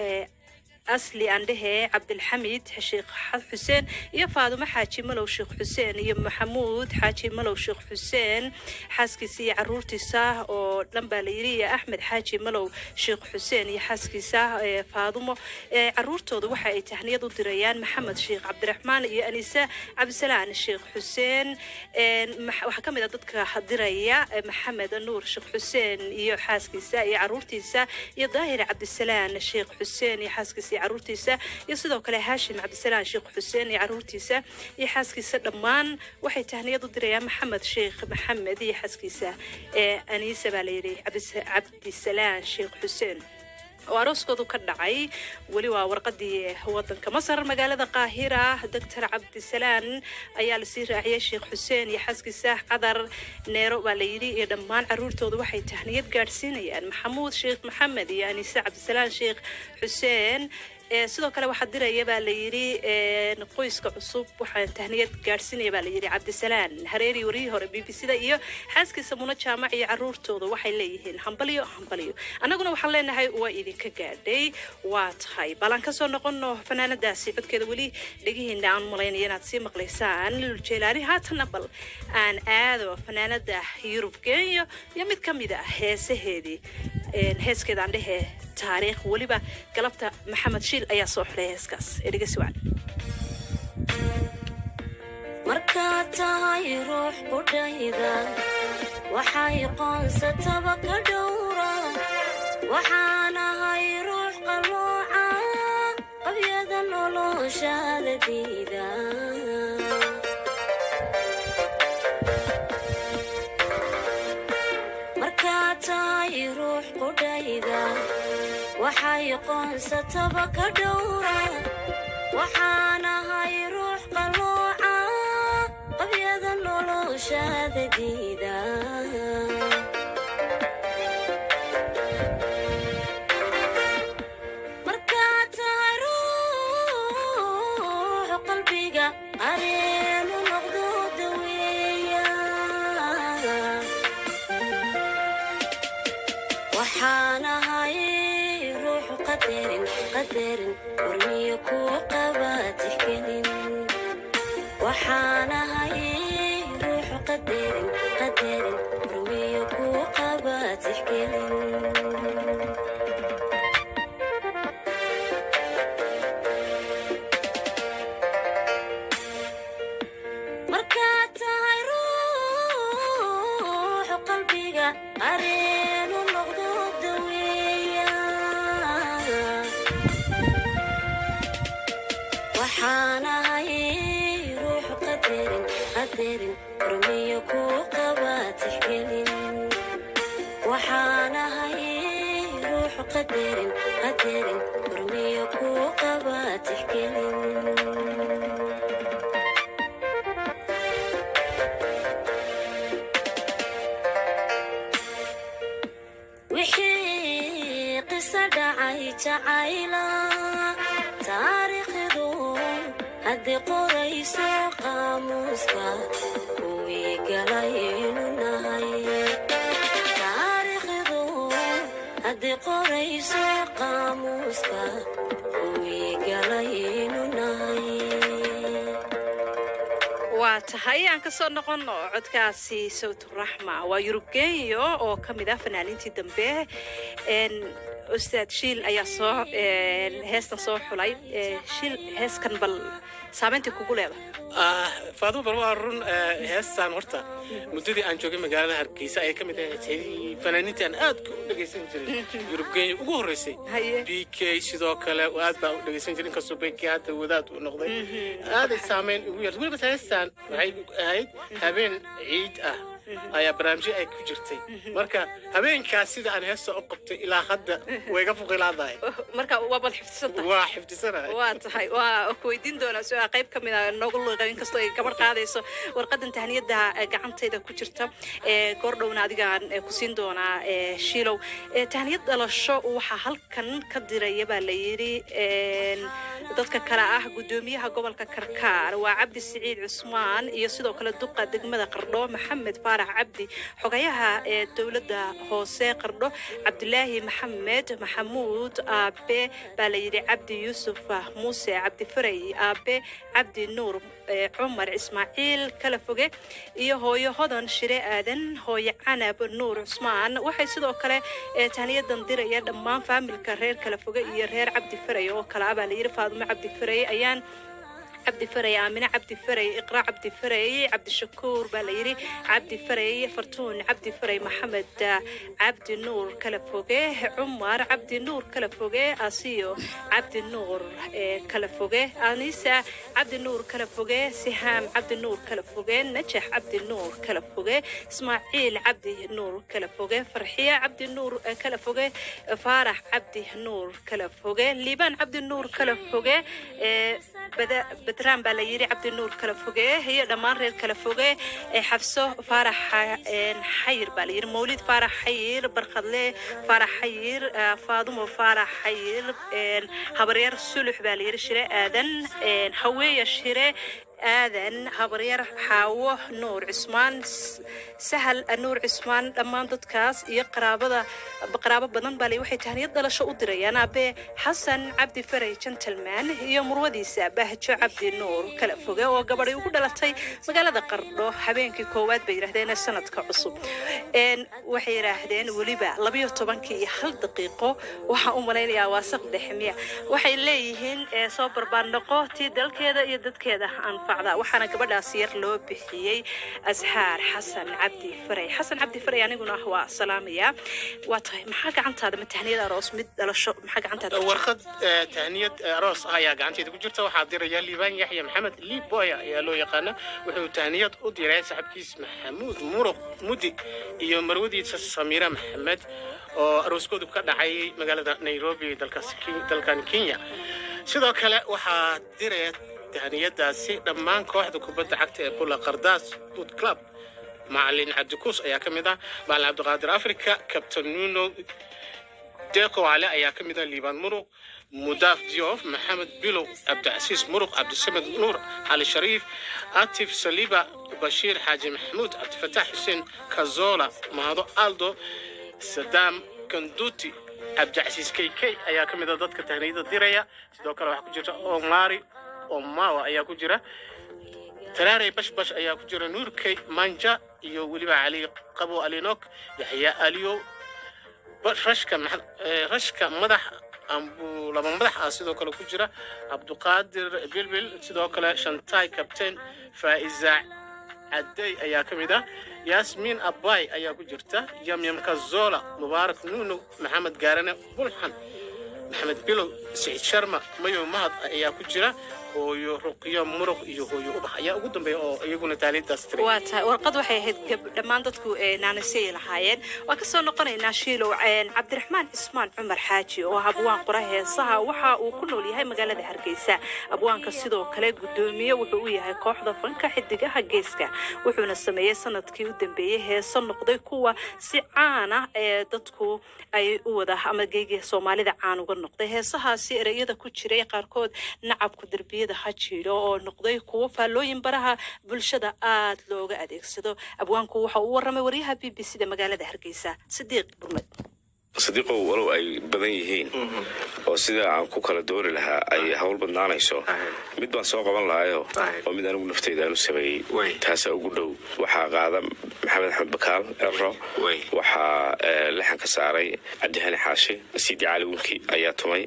أصلي عنده عبد الحميد شيخ حسين يا فاطمة حاجي ملو شيخ حسين يا محمود حاجي ملو شيخ حسين حاسكيسي عرورتي ساه أو لمباليري يا أحمد حاجي ملو شيخ حسين يا حاسكيساه فاطمة عرورته وحى تهنية دريان محمد شيخ عبد الرحمن يا أنيسة عبد السلام الشيخ حسين وحكم إذا ضدك دريا محمد النور شيخ حسين يا حاسكيساه يا عرورتي ساه يا ظاهر عبد السلام الشيخ حسين يا حاسكيسي عرورتيسا iyo sidoo kale Haashim Cabdisalaan Sheekh Xuseen iyo caruurtiisa iyo xaaskiisa dhamaan waxay tahniyad u dirayaan Maxamed Sheekh Maxamed iyo xaaskiisa ee Anisa Baleeri Cabdisalaan Sheekh Xuseen وأروسكو كدعي ولي ورقدي وطنك مصر مقالة قاهرة دكتور عبد السلام أيال سير عيا الشيخ حسين يحسك الساح قدر نيرو باليري يدمان عرورتو وحي تهنية قارسيني يعني محمود شيخ محمد يعني سعد عبد السلام شيخ حسين sidoo kale waxa diraya baa la yiri qoyska cusub waxa tahniyad gaarsinaya baa la yiri Cabdisalaan Hareeri wari hore B B C da iyo xaaskiisa Muna Jaamac iyo caruurtooda waxay leeyihiin hambaliyo hambaliyo anaguna waxaan leenahay waa idinka gaadhay waa tahay balan ka soo noqono fanaanadaasi codkeeda wali dhagihiina aan malaynaya inaad sii maqlaysaan Jeelaani haatana bal aan aado fanaanada Yurub Kenya iyo mid kamid ah heesaheedii heeskeeda aan dhahe taariikh waliba galabta Maxamed Shiil ayaa soo xulay heeskaas eriga su'aal marka tahay ruux qudayda waxay qoonsataba ka dhowra waxaana hay ruux qalooca qabyada noloshaada diida marka tahay ruux qudayda waxay qoonsataba ka dhowra waxaana hay ruux qalooca qabyada noloshaada diida markaa tahay ruux qalbiga areenu noqdo daweeya waxaan qadarin qadarin urmiyo ku qaba tixgelin waxaan ahay ruux qadarin qadarin urmiyo ku qaba tixgelin أرين النقد دوية وحانا هاي روح قدر قدر رميك وقبات حكلين وحانا هاي روح قدر قدر رميك وقبات حكلين وحي قصة دعي تعايلا تاريخ دون هدي قريس قاموسكا ويقلين نهاي تاريخ دون هدي قريس قاموسكا ويقلين نهاي waa tahay aan ka soo noqono codkaasi sawt raxma waa yurubgeeyo oo ka mid ah fanaaniintii dambe een ustaad shiil ayaa soo een heestan soo xulay shiil heeskan bal saameynta kugu leedahay ah faadu barwaa run heestan horta muddadii aan joogay magaalada Hargeysa ay ka mid ahayd fanaaniintii aan aad u dhageysan jiray yurubgeeyo ugu horeysay B K sidoo kale aad baa u dhageysan jiray inkastoo B K hadda wadaad u noqday aad saameyn ugu yeeshay waliba heestan waxay ahayd habeen ciid ah ayaa barnaamijyo ay ku jirtay marka habeenkaas sida aan heeso u qabtay ilaa hadda way ga fuqilaadahay marka waa bad xifdisantahay waa xifdisanahay waa tahay waa ku weydiin doonaa su'aal qayb ka mid ah noogu luqayn kastoo ay gabar qaadayso warqadan tahniyada gacantayda ku jirta ee goordhowna adiga aan ku siin doonaa ee shiilow ee tahniyad dhalasho waxa halkan ka diraya baa la yiri ee dadka kala ah gudoomiyaha gobolka Karkaar waa Cabdi Saciid Cusmaan iyo sidoo kale duqa degmada Qardho Maxamed Faarax Cabdi xogayaha ee dawladda hoose Qardho Cabdilaahi Maxamed Maxamuud Aabe baa la yiri Cabdi Yuusuf Muuse Cabdi Faray Aabe Cabdi Nuur Cumar Ismaaciil kala foge iyo hooyo hodan shire aadan hooyo Canab Nuur Cusmaan waxay sidoo kale taaniyadan diraya dhammaan familka reer kala foge iyo reer Cabdi Faray oo kala baa la yiri Faaduma Cabdi Faray ayaan عبد فري آمنة عبد فري إقراء عبد فري عبد الشكور باليري عبد فري فرتون عبد فري محمد عبد النور كلفوجه عمر عبد النور كلفوجه آسيو عبد النور كلفوجه أنيسة عبد النور كلفوجه سهام عبد النور كلفوجه نجح عبد النور كلفوجه إسماعيل عبد النور كلفوجه فرحية عبد النور كلفوجه فارح عبد النور كلفوجه ليبان عبد النور كلفوجه بدأ بدران باليري عبد النور كلفوجه هي دمان رير كلفوجه حفصه فرح حير بالير مولد فرح حير برخدله فرح حير فاطمة فرح حير هبرير سلح بالير شراء آذن هوية شراء آذن هبرير حاوه نور عثمان سهل النور عثمان لما ضدكاس يقرابه بقرابه بدن بالي وحي تهنيد دلشو ودري انا به حسن عبد فري جنتلمان iyo murwadiisa bahjo cabdi nuur kala foge oo gabadhay ugu dhalatay magaalada Qardho habeenkii koowaad bay yiraahdeen sanadka cusub een waxay yiraahdeen waliba laba iyo tobankii iyo hal daqiiqo waxa uu maleeyaa waasaq dhexmiya waxay leeyihiin soo barbaarnaqo tii dalkeeda iyo dadkeeda aan facda waxaana gabadhaas yar loo bixiyay Azhar Xasan Cabdi Faray Xasan Cabdi Faray aniguna waa salaamaya waa tahay maxaa gacantaada ma tahniyad aroos mid dhalasho maxaa gacantaada warqad tahniyad aroos ayaa gacanteeda ku jirta waxa diraya Liibaan Yaxya Maxamed Liiboya ayaa loo yaqaan wuxuu tahniyad u diray saaxiibkiis Maxamuud Muruq Mudi iyo marwadiisa Samira Maxamed oo arooskoodu ka dhacay magaalada Nairobi dalkan Kenya sidoo kale waxa diray tahniyadaasi dhammaan kooxda kubadda cagta ee Bula Qardaas Foot Club معلن عبد كوس أيها كمدا معلن عبد القادر أفريقيا كابتن نونو ديكو على أيها كمدا ليبان مرو مداف ديوف محمد بيلو عبد العزيز مرق عبد السمد نور علي شريف عاطف سليبة بشير حاجي محمود عبد الفتاح حسين كازولا مهدو ألدو سدام كندوتي cabdicasiis kaykay ayaa ka mid a dadka tahniyada diraya sidoo kale waxaa ku jirta omari omawa ayaa ku jira taraarey bashbash ayaa ku jira nuurkay manja iyo weliba cali qabo alinok yaxya aliyo rashka rashka madax ambu laba madax ah sidoo kale ku jira cabduqaadir bilbil sidoo kale shantaay captain faiza عدي أيا كميدا ياسمين أباي أيا كجرتا يم يم كزولا مبارك نونو محمد قارنة بلحن محمد بيلو سعيد شرما ميو مهد أيا كجرا هو رقية مرق يو هو أبح أيا قدام بيو يقولون تاني تستري وات ورقد waxay ahayd dhamaan dadku ee naanasay lahaayeen waa ka soo noqonaynaa shiilo عبد الرحمن اسمان عمر حاجي oo habwaan qorahay saha waxa uu ku nool yahay magaalada Hargeysa abwaanka sidoo kale gudoomiye wuxuu u yahay kooxda fanka xidigaha geeska wuxuuna sameeyay sanadkii u dambeeyay heeso noqday kuwa si caan ah ee dadku ay u wada ama geegiga Soomaalida caan uga noqday heesahaasi erayada ku jiray qaarkood nacabku darbiyada hajiiro oo noqday kuwa faalooyin baraha bulshada aad looga adeegsado abwaanku waxa uu waramay wariyaha B B C da magaalada Hargeysa Sidiiq Burmad صديقه ولو أي بدنيهين أو سيدا عن كوكا لدور لها أي حول بدنانا يسوع مد بان سوق قبل لايو ومد أنا نفتي دانو سبعي تاسع وجودو وحا قاعد محمد أحمد بكال الرو وحا لحن كساري عدهاني حاشي سيدي علي ونكي آياتومي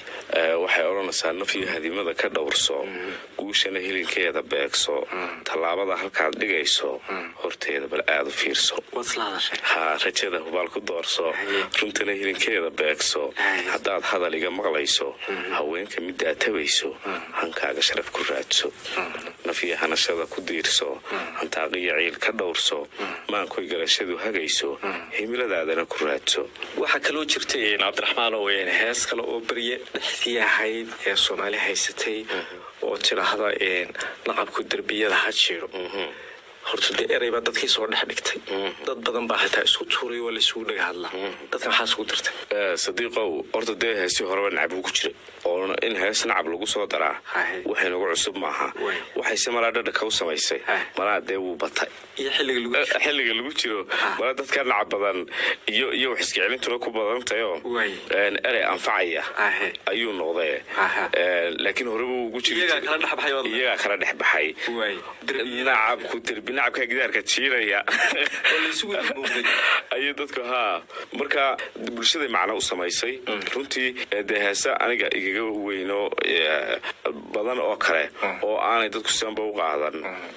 وحا أورونا سانو في هذه ماذا كدور صو وشنا هيلين كيدا بيكسو طلابة ده هالكاد دقيسو هرتيدا بالآد فيرسو وصل شيء ها رجدا هو بالكو دور صو runtina hilinkeeda beegso haddaad hadal iga maqlayso haweenka midda aad tabayso hankaaga sharaf ku raadso nafiya hanashada ku diirso hantaaqiya ciil ka dhowrso maankoy garashadu hagayso himiladaadana ku raadso waxaa kaloo jirtay cabdiraxmaan oo weyn hees kale oo bariye dhexdii ahayd ee Soomaali haysatay oo tiraahda in nacabku darbiyada hajiiro horta erayba dadkii soo dhex dhigtay dad badan baa xitaa isku tuuray wala isugu dhaga hadla dadka waxa isku dirtay ee sadiiqow horta dee heesi horeba nacab ugu jiray oo in hees nacab lagu soo daraa waxay nagu cusub maaha waxay samara dhadhaka u samaysay malaa dee wuu batay iyo xilliga lagu xilliga lagu jiro malaa dadka nacab badan iyo iyo wax iska celintuna ku badan tayo een eray anfacaya ayuu noqday ee laakiin horeba ugu jiray iyaga kala dhaxbaxay iyaga kala dhaxbaxay nacab ku dirbi nacabka gidaarka jiiraya oo la isugu muuqday ayuu dadku ha marka bulshada macna u samaysay runtii deehaasa aniga igaga weyno badan oo kale oo aanay dadku sanba u qaadan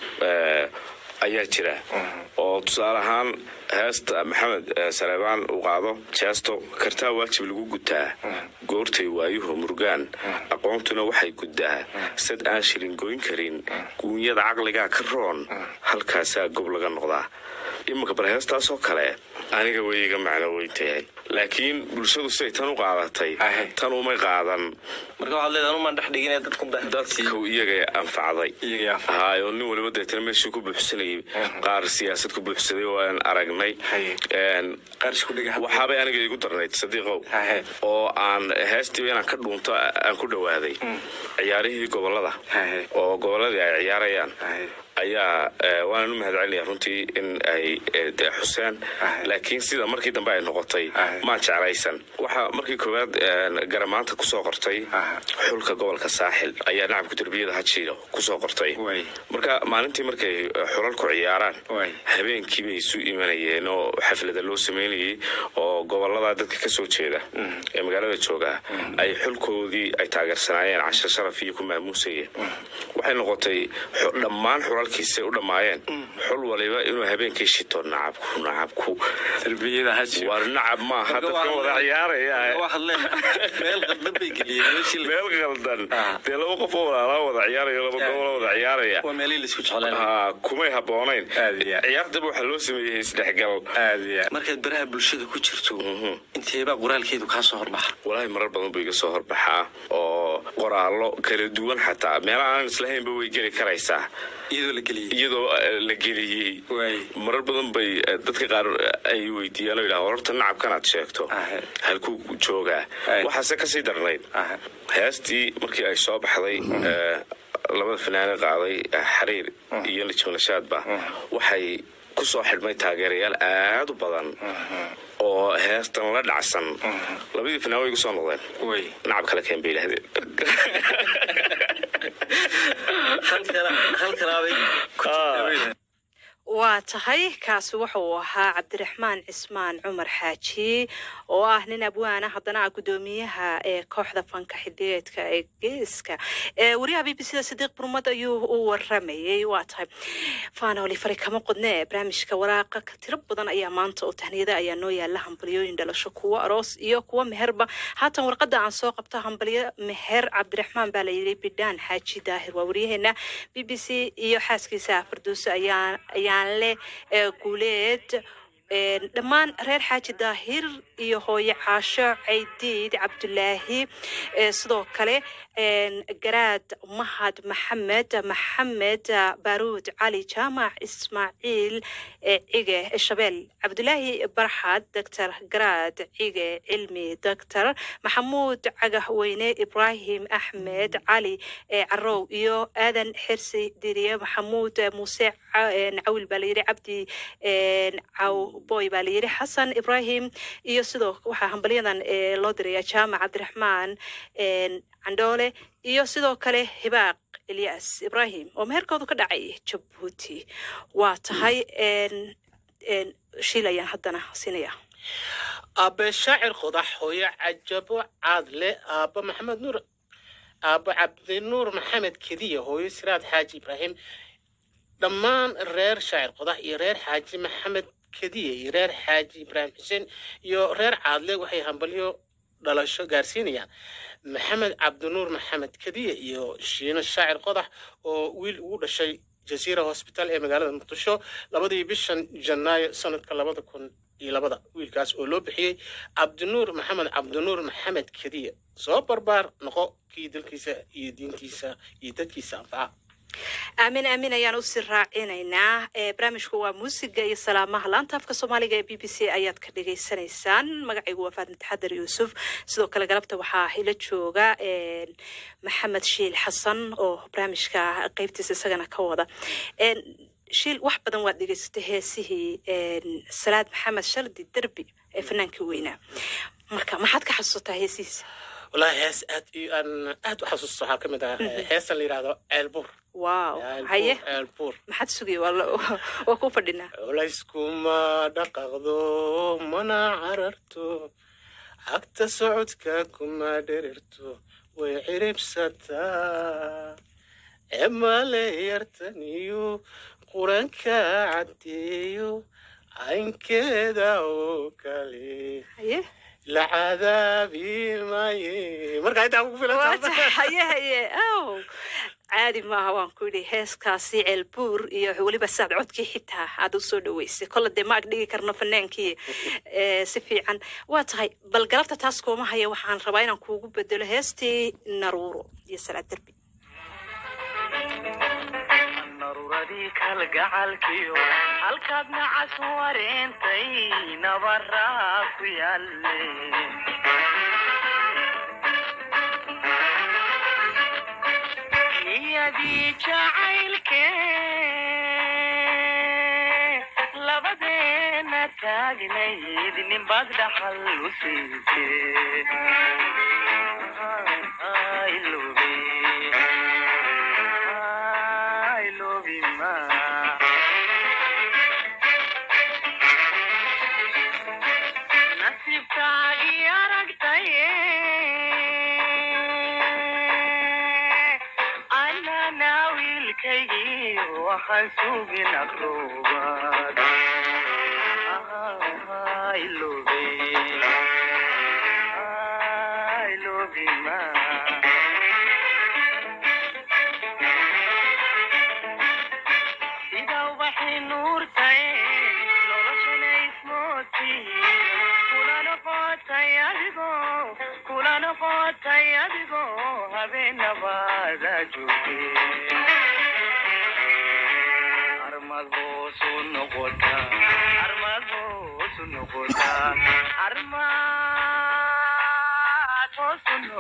ee ayaa jira oo tusaale ahaan heesta maxamed Saleebaan uu qaado jeesto kartaa waajib lagu gutaa goortay waayuhu murgaan aqoontuna waxay gudaa sad aan shilin goyn karin guunyada caqliga ka roon halkaas gob laga noqdaa imka barheestaas oo kale aniga weeyga macna weeytay laakiin bulshadu say tan u qaadatay tan uma qaadan marka waxa leedahay uma dhex dhigin dadku dadku iyaga anfacday iyaga haayo nin waliba deetan meeshu ku buuxsanay qaar siyaasad ku buuxsaday oo aan aragnay een qaar isku dhiga waxa bay aniga igu darnayd sadiiqow oo aan heestii inaan ka dhuunto aan ku dhawaaday ciyaarihii gobolada oo gobolada ay ciyaarayaan ayaa waan u mahadcelinayaa runtii in ay xuseen laakiin sida markii dambe ay noqotay ma jeclaysan waxa markii koowaad garamaanta ku soo qortay xulka gobolka saaxil ayaa nacabku darbiyada hajiiro ku soo qortay marka maalintii markay xulal ku ciyaaraan habeenkii bay isu imanayeen oo xaflada loo sameeyay oo gobolada dadka ka soo jeeda ee magaalada jooga ay xulkoodii ay taageersanaayeen cashar sharaf iyo ku maamuusayeen waxay noqotay dhammaan kiisa u dhamaayeen xul waliba inuu habeenkii shito nacabku nacabku darbiyada hajiiro war nacab ma hadda ka wada ciyaaraya waxa leeyahay meel qaldan bay geliyeen meel qaldan dee laba qof oo wada wada ciyaaraya laba gobol wada ciyaaraya waa meel la isku jeclaan ha kuma haboonayn ciyaarta waxa loo sameeyay isdhexgal aadiya marka baraha bulshada ku jirto inteeba qoraalkeedu ka soo horbaxa walaahi marar badan buu iga soo horbaxa oo qoraalo kala duwan xataa meel aan islahaynba way geli karaysaa iyadoo la geliyay iyadoo la geliyay marar badan bay dadka qaar ay weydiiyaan oo ilaa horta nacabkan aad sheegto halku jooga waxa ka sii darnayd heestii markii ay soo baxday labada fanaanad qaaday xariir iyo najm nashaadba waxay ku soo xidhmay taageerayaal aad u badan oo heestan la dhacsan labadii fanaan way igu soo noqdeen way nacab kale keen bay yidhaahdeen waa tahay kaasi wuxuu ahaa cabdiraxmaan cismaan cumar xaaji oo ah nin abwaana haddana ah guddoomiyaha ee kooxda fanka xidigeedka ee geeska wariyaha b b c da sadiiq burmad ayuu u waramayay waa tahay faanoli fari kama qodnee barnaamijka waraaqa ka tiro badan ayaa maanta oo tahniyada ayaa noo yaala hambalyooyin dhalasho kuwo aroos iyo kuwo meherba haatan warqada aan soo qabto hambalyo meher cabdiraxmaan baa la yidhi bidhaan xaaji daahir waa waryaheena b b c iyo xaaskiisa farduuso ayaa ayaa le guuleed dhammaan reer xaaji daahir iyo hooye caasho caydiid cabdulaahi sidoo kale garaad mahad maxamed maxamed baaruud cali jaamac ismaaciil cige shabeel cabdulaahi barxad doctor garaad cige cilmi doctor maxamuud cagahweyne ibraahim axmed cali carow iyo aadan xirsi diriye maxamuud muuse cawil baa layidhi cabdi caw boy baa layidhi xasan ibraahim iyo sidoo waxaa hambalyadan loo diraya jaamac cabdiraxmaan candhoole iyo sidoo kale hibaaq ilyas ibraahim oo meherkoodu ka dhacay jabuuti waa tahay shiil ayaan haddana siinaya aabe shaacir qodax hooyo cajabo caadle aaba maxamed nuur aaba cabdinuur maxamed kediya hooyo siraad xaaji ibraahim dhammaan reer shaacir qodax iyo reer xaaji maxamed kediya iyo reer xaaji ibraahim xuseen iyo reer caadle waxay hambalyo dhalasho gaarsiinayaan maxamed cabdinuur maxamed kediya iyo shiino shaacir qodax oo wiil ugu dhashay jasiira hospital ee magaalada muqdisho labadii bishan janaayo sanadka labada kun iyo labada wiilkaas oo loo bixiyey cabdinuur maxamed cabdinuur maxamed kediya soo barbaar noqo kii dalkiisa iyo diintiisa iyo dadkiisa anfaca aamin aamin ayaan usii raacinaynaa barnaamijku waa muusiga iyo salaamaha laanta afka soomaaliga ee b b c ayaad ka dhegaysanaysaan magacaygu waa faadma taxadar yuusuf sidoo kale galabta waxaa ila jooga maxamed shiil xasan oo barnaamijka qaybtiisa isagana ka wada shiil wax badan waad dhegaysatay heesihii salaad maxamed shardi derbi ee fanaankii weynaa marka maxaad ka xasuusataa heesihiisa wallaahi hees aad aan aad u xasuusto waxaa ka mid ah heesan la yidhaahdo ceelbuur واو هيه البور ما حد سوقي والله وكوفا دينا وليسكما دققدو منا عررتو حتى سعودك كما دررتو ويعرب ستا اما ليرتنيو قرانك عديو عين كدا وكالي هيه العذابي ماي مرقا يتعبوا في الأسفل هيه هيه أو عادي ما هو كودي هيس كاسي البور يحولي بس عد عدكي حتى عدو صود ويسي كل الدماغ دي كرنا فنان كي سفي عن واتهاي بل قربت تاسكو ما هي وحان رباينا كوكو بدل هيستي نارورو يسال الدربي النارورة دي كالقعال كيو الكابنا عسورين تينا براك يالي يدي جعيلك لبدينا تاجنيد من بعد حل وسيتي I love you I love you ma نسيب تاجي أرقتي كي وحسوب نقروبات I love you I love you ma إذا وحي نور تاين لولشنا اسموتي كلا نقاط يدقو كلا نقاط يدقو هبنا بعد جوكي armado sunogota armado sunogota armado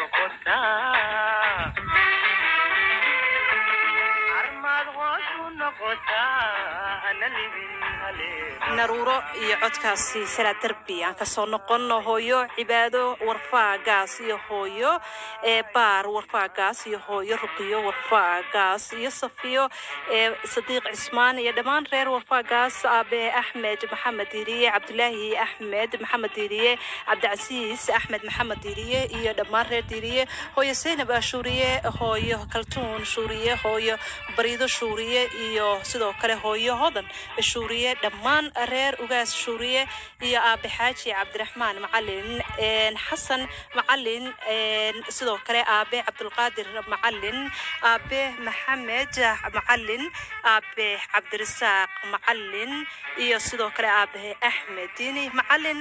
sunogota armado naruuro iyo codkaasi salaad derbi aan kasoo noqono hooyo cibaado warfaagaas iyo hooyo ee baar warfaagaas iyo hooyo ruqiyo warfaagaas iyo safiyo ee sadiiq cismaan iyo dhammaan reer warfaagaas aabe axmed maxamed diiriye cabdulaahi axmed maxamed diiriye cabdicasiis axmed maxamed diiriye iyo dhammaan reer diiriye hooyo zaynab ashuuriye hooyo kaltuun shuuriye hooyo bariido shuuriye iyo sidoo kale hooyo hodan shuuriye dhammaan reer ugaas shuuriye iyo aabe xaaji cabdiraxmaan macalin xasan macalin sidoo kale aabe cabdulqaadir macalin aabe maxamed macalin aabe cabdirasaaq macalin iyo sidoo kale aabe axmed diini macalin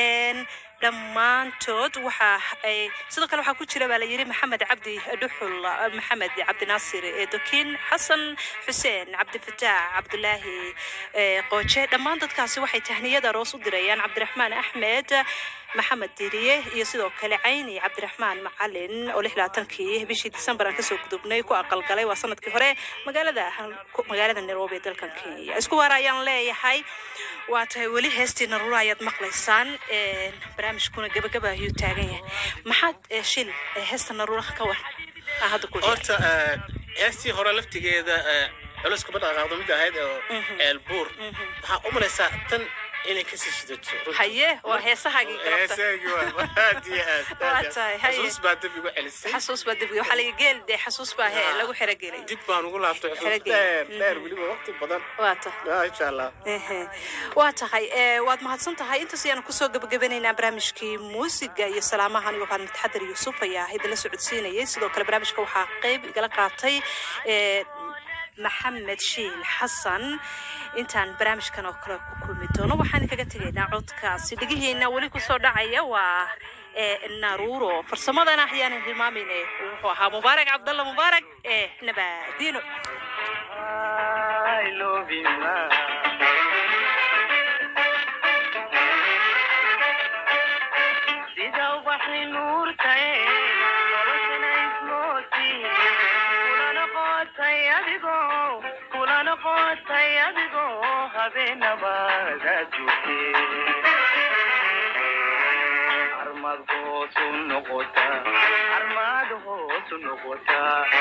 dhammaantood waxa ay sidoo kale waxaa ku jira baa la yiri maxamed cabdi dhuxul maxamed cabdi naasir dokin xasan xuseen cabdi fataax cabdulaahi qooje dhammaan dadkaasi waxay tahniyada roos u dirayaan cabdiraxmaan axmed maxamed diiriye iyo sidoo kale cayni cabdiraxmaan macalin oo lix iyo labaatankii bishii December aan kasoo gudubnay ku aqalgalay waa sanadkii hore magaalada magaalada Nairobi ee dalkan Kenya isku waarayaan leeyahay waa tahay weli heestii naruuro ayaad maqlaysaan barnaamijkuna gabagaba ayuu taagan yahay maxaad shil heesta naruuro ka war ahad ku horta heestii hore laftigeeda culus kuma dhaqaaqdo mid ahayd oo eelbuur waxa u malaysaa tan inay ka sii shidato haye waa heesahaagii galabta heesahaagii waa aad iyo aad xasuus baa dib igu celisay xasuus baa dib waxa laga geel de xasuus baa hee lagu xira geelay dib baan ugu laabtay xasuus dheer dheer weliba waqti badan waa ta insha Allah ehe waa tahay waad mahadsan tahay intaas ayaan ku soo gabagabeynaa barnaamijkii muusiga iyo salaamaha aniga waxaan taxadar Yuusuf ayaa idin la socodsiinayay sidoo kale barnaamijka waxaa qayb igala qaatay ee محمد شيل حسن intaan barnaamijkan oo kale ku kulmi doono waxaan kaga tagaynaa codkaasi dhigihiina wali ku soo dhacaya waa ee naruuro farsamadana axyaan hilmaamine wuxuu ahaa mubaarak cabdalla mubaarak ee nabadino I love you sida waxay nuurtay noloshana ismooti kulana qootay adigo kulana qootay adigo habeenabaada joogtay armad hoosu noqota armad hoosu noqota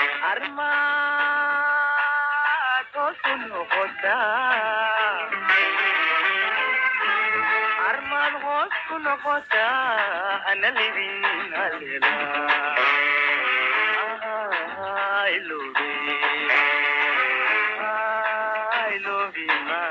armad hoosu noqota armad hoosu noqota ana livin alela I love you I love you ma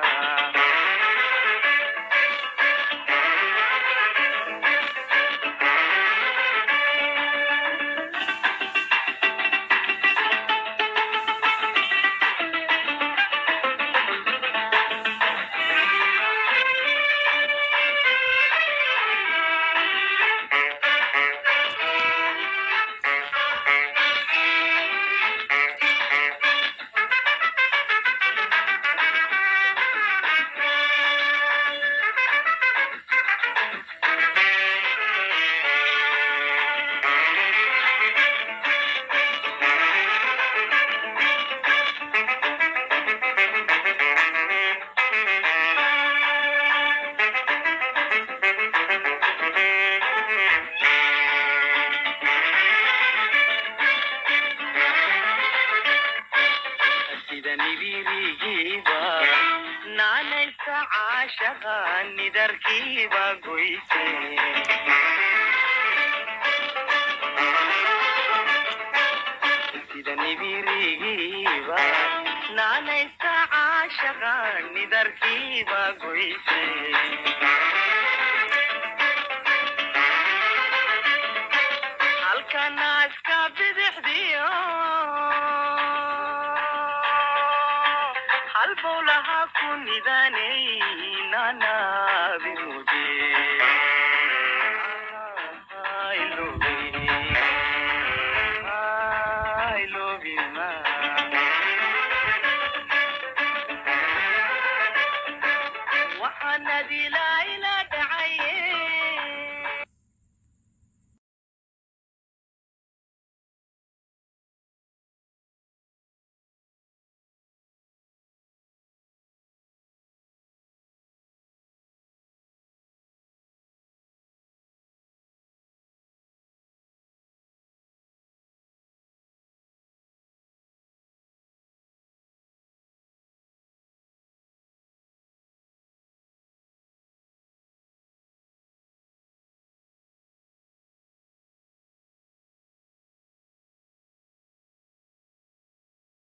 Nabila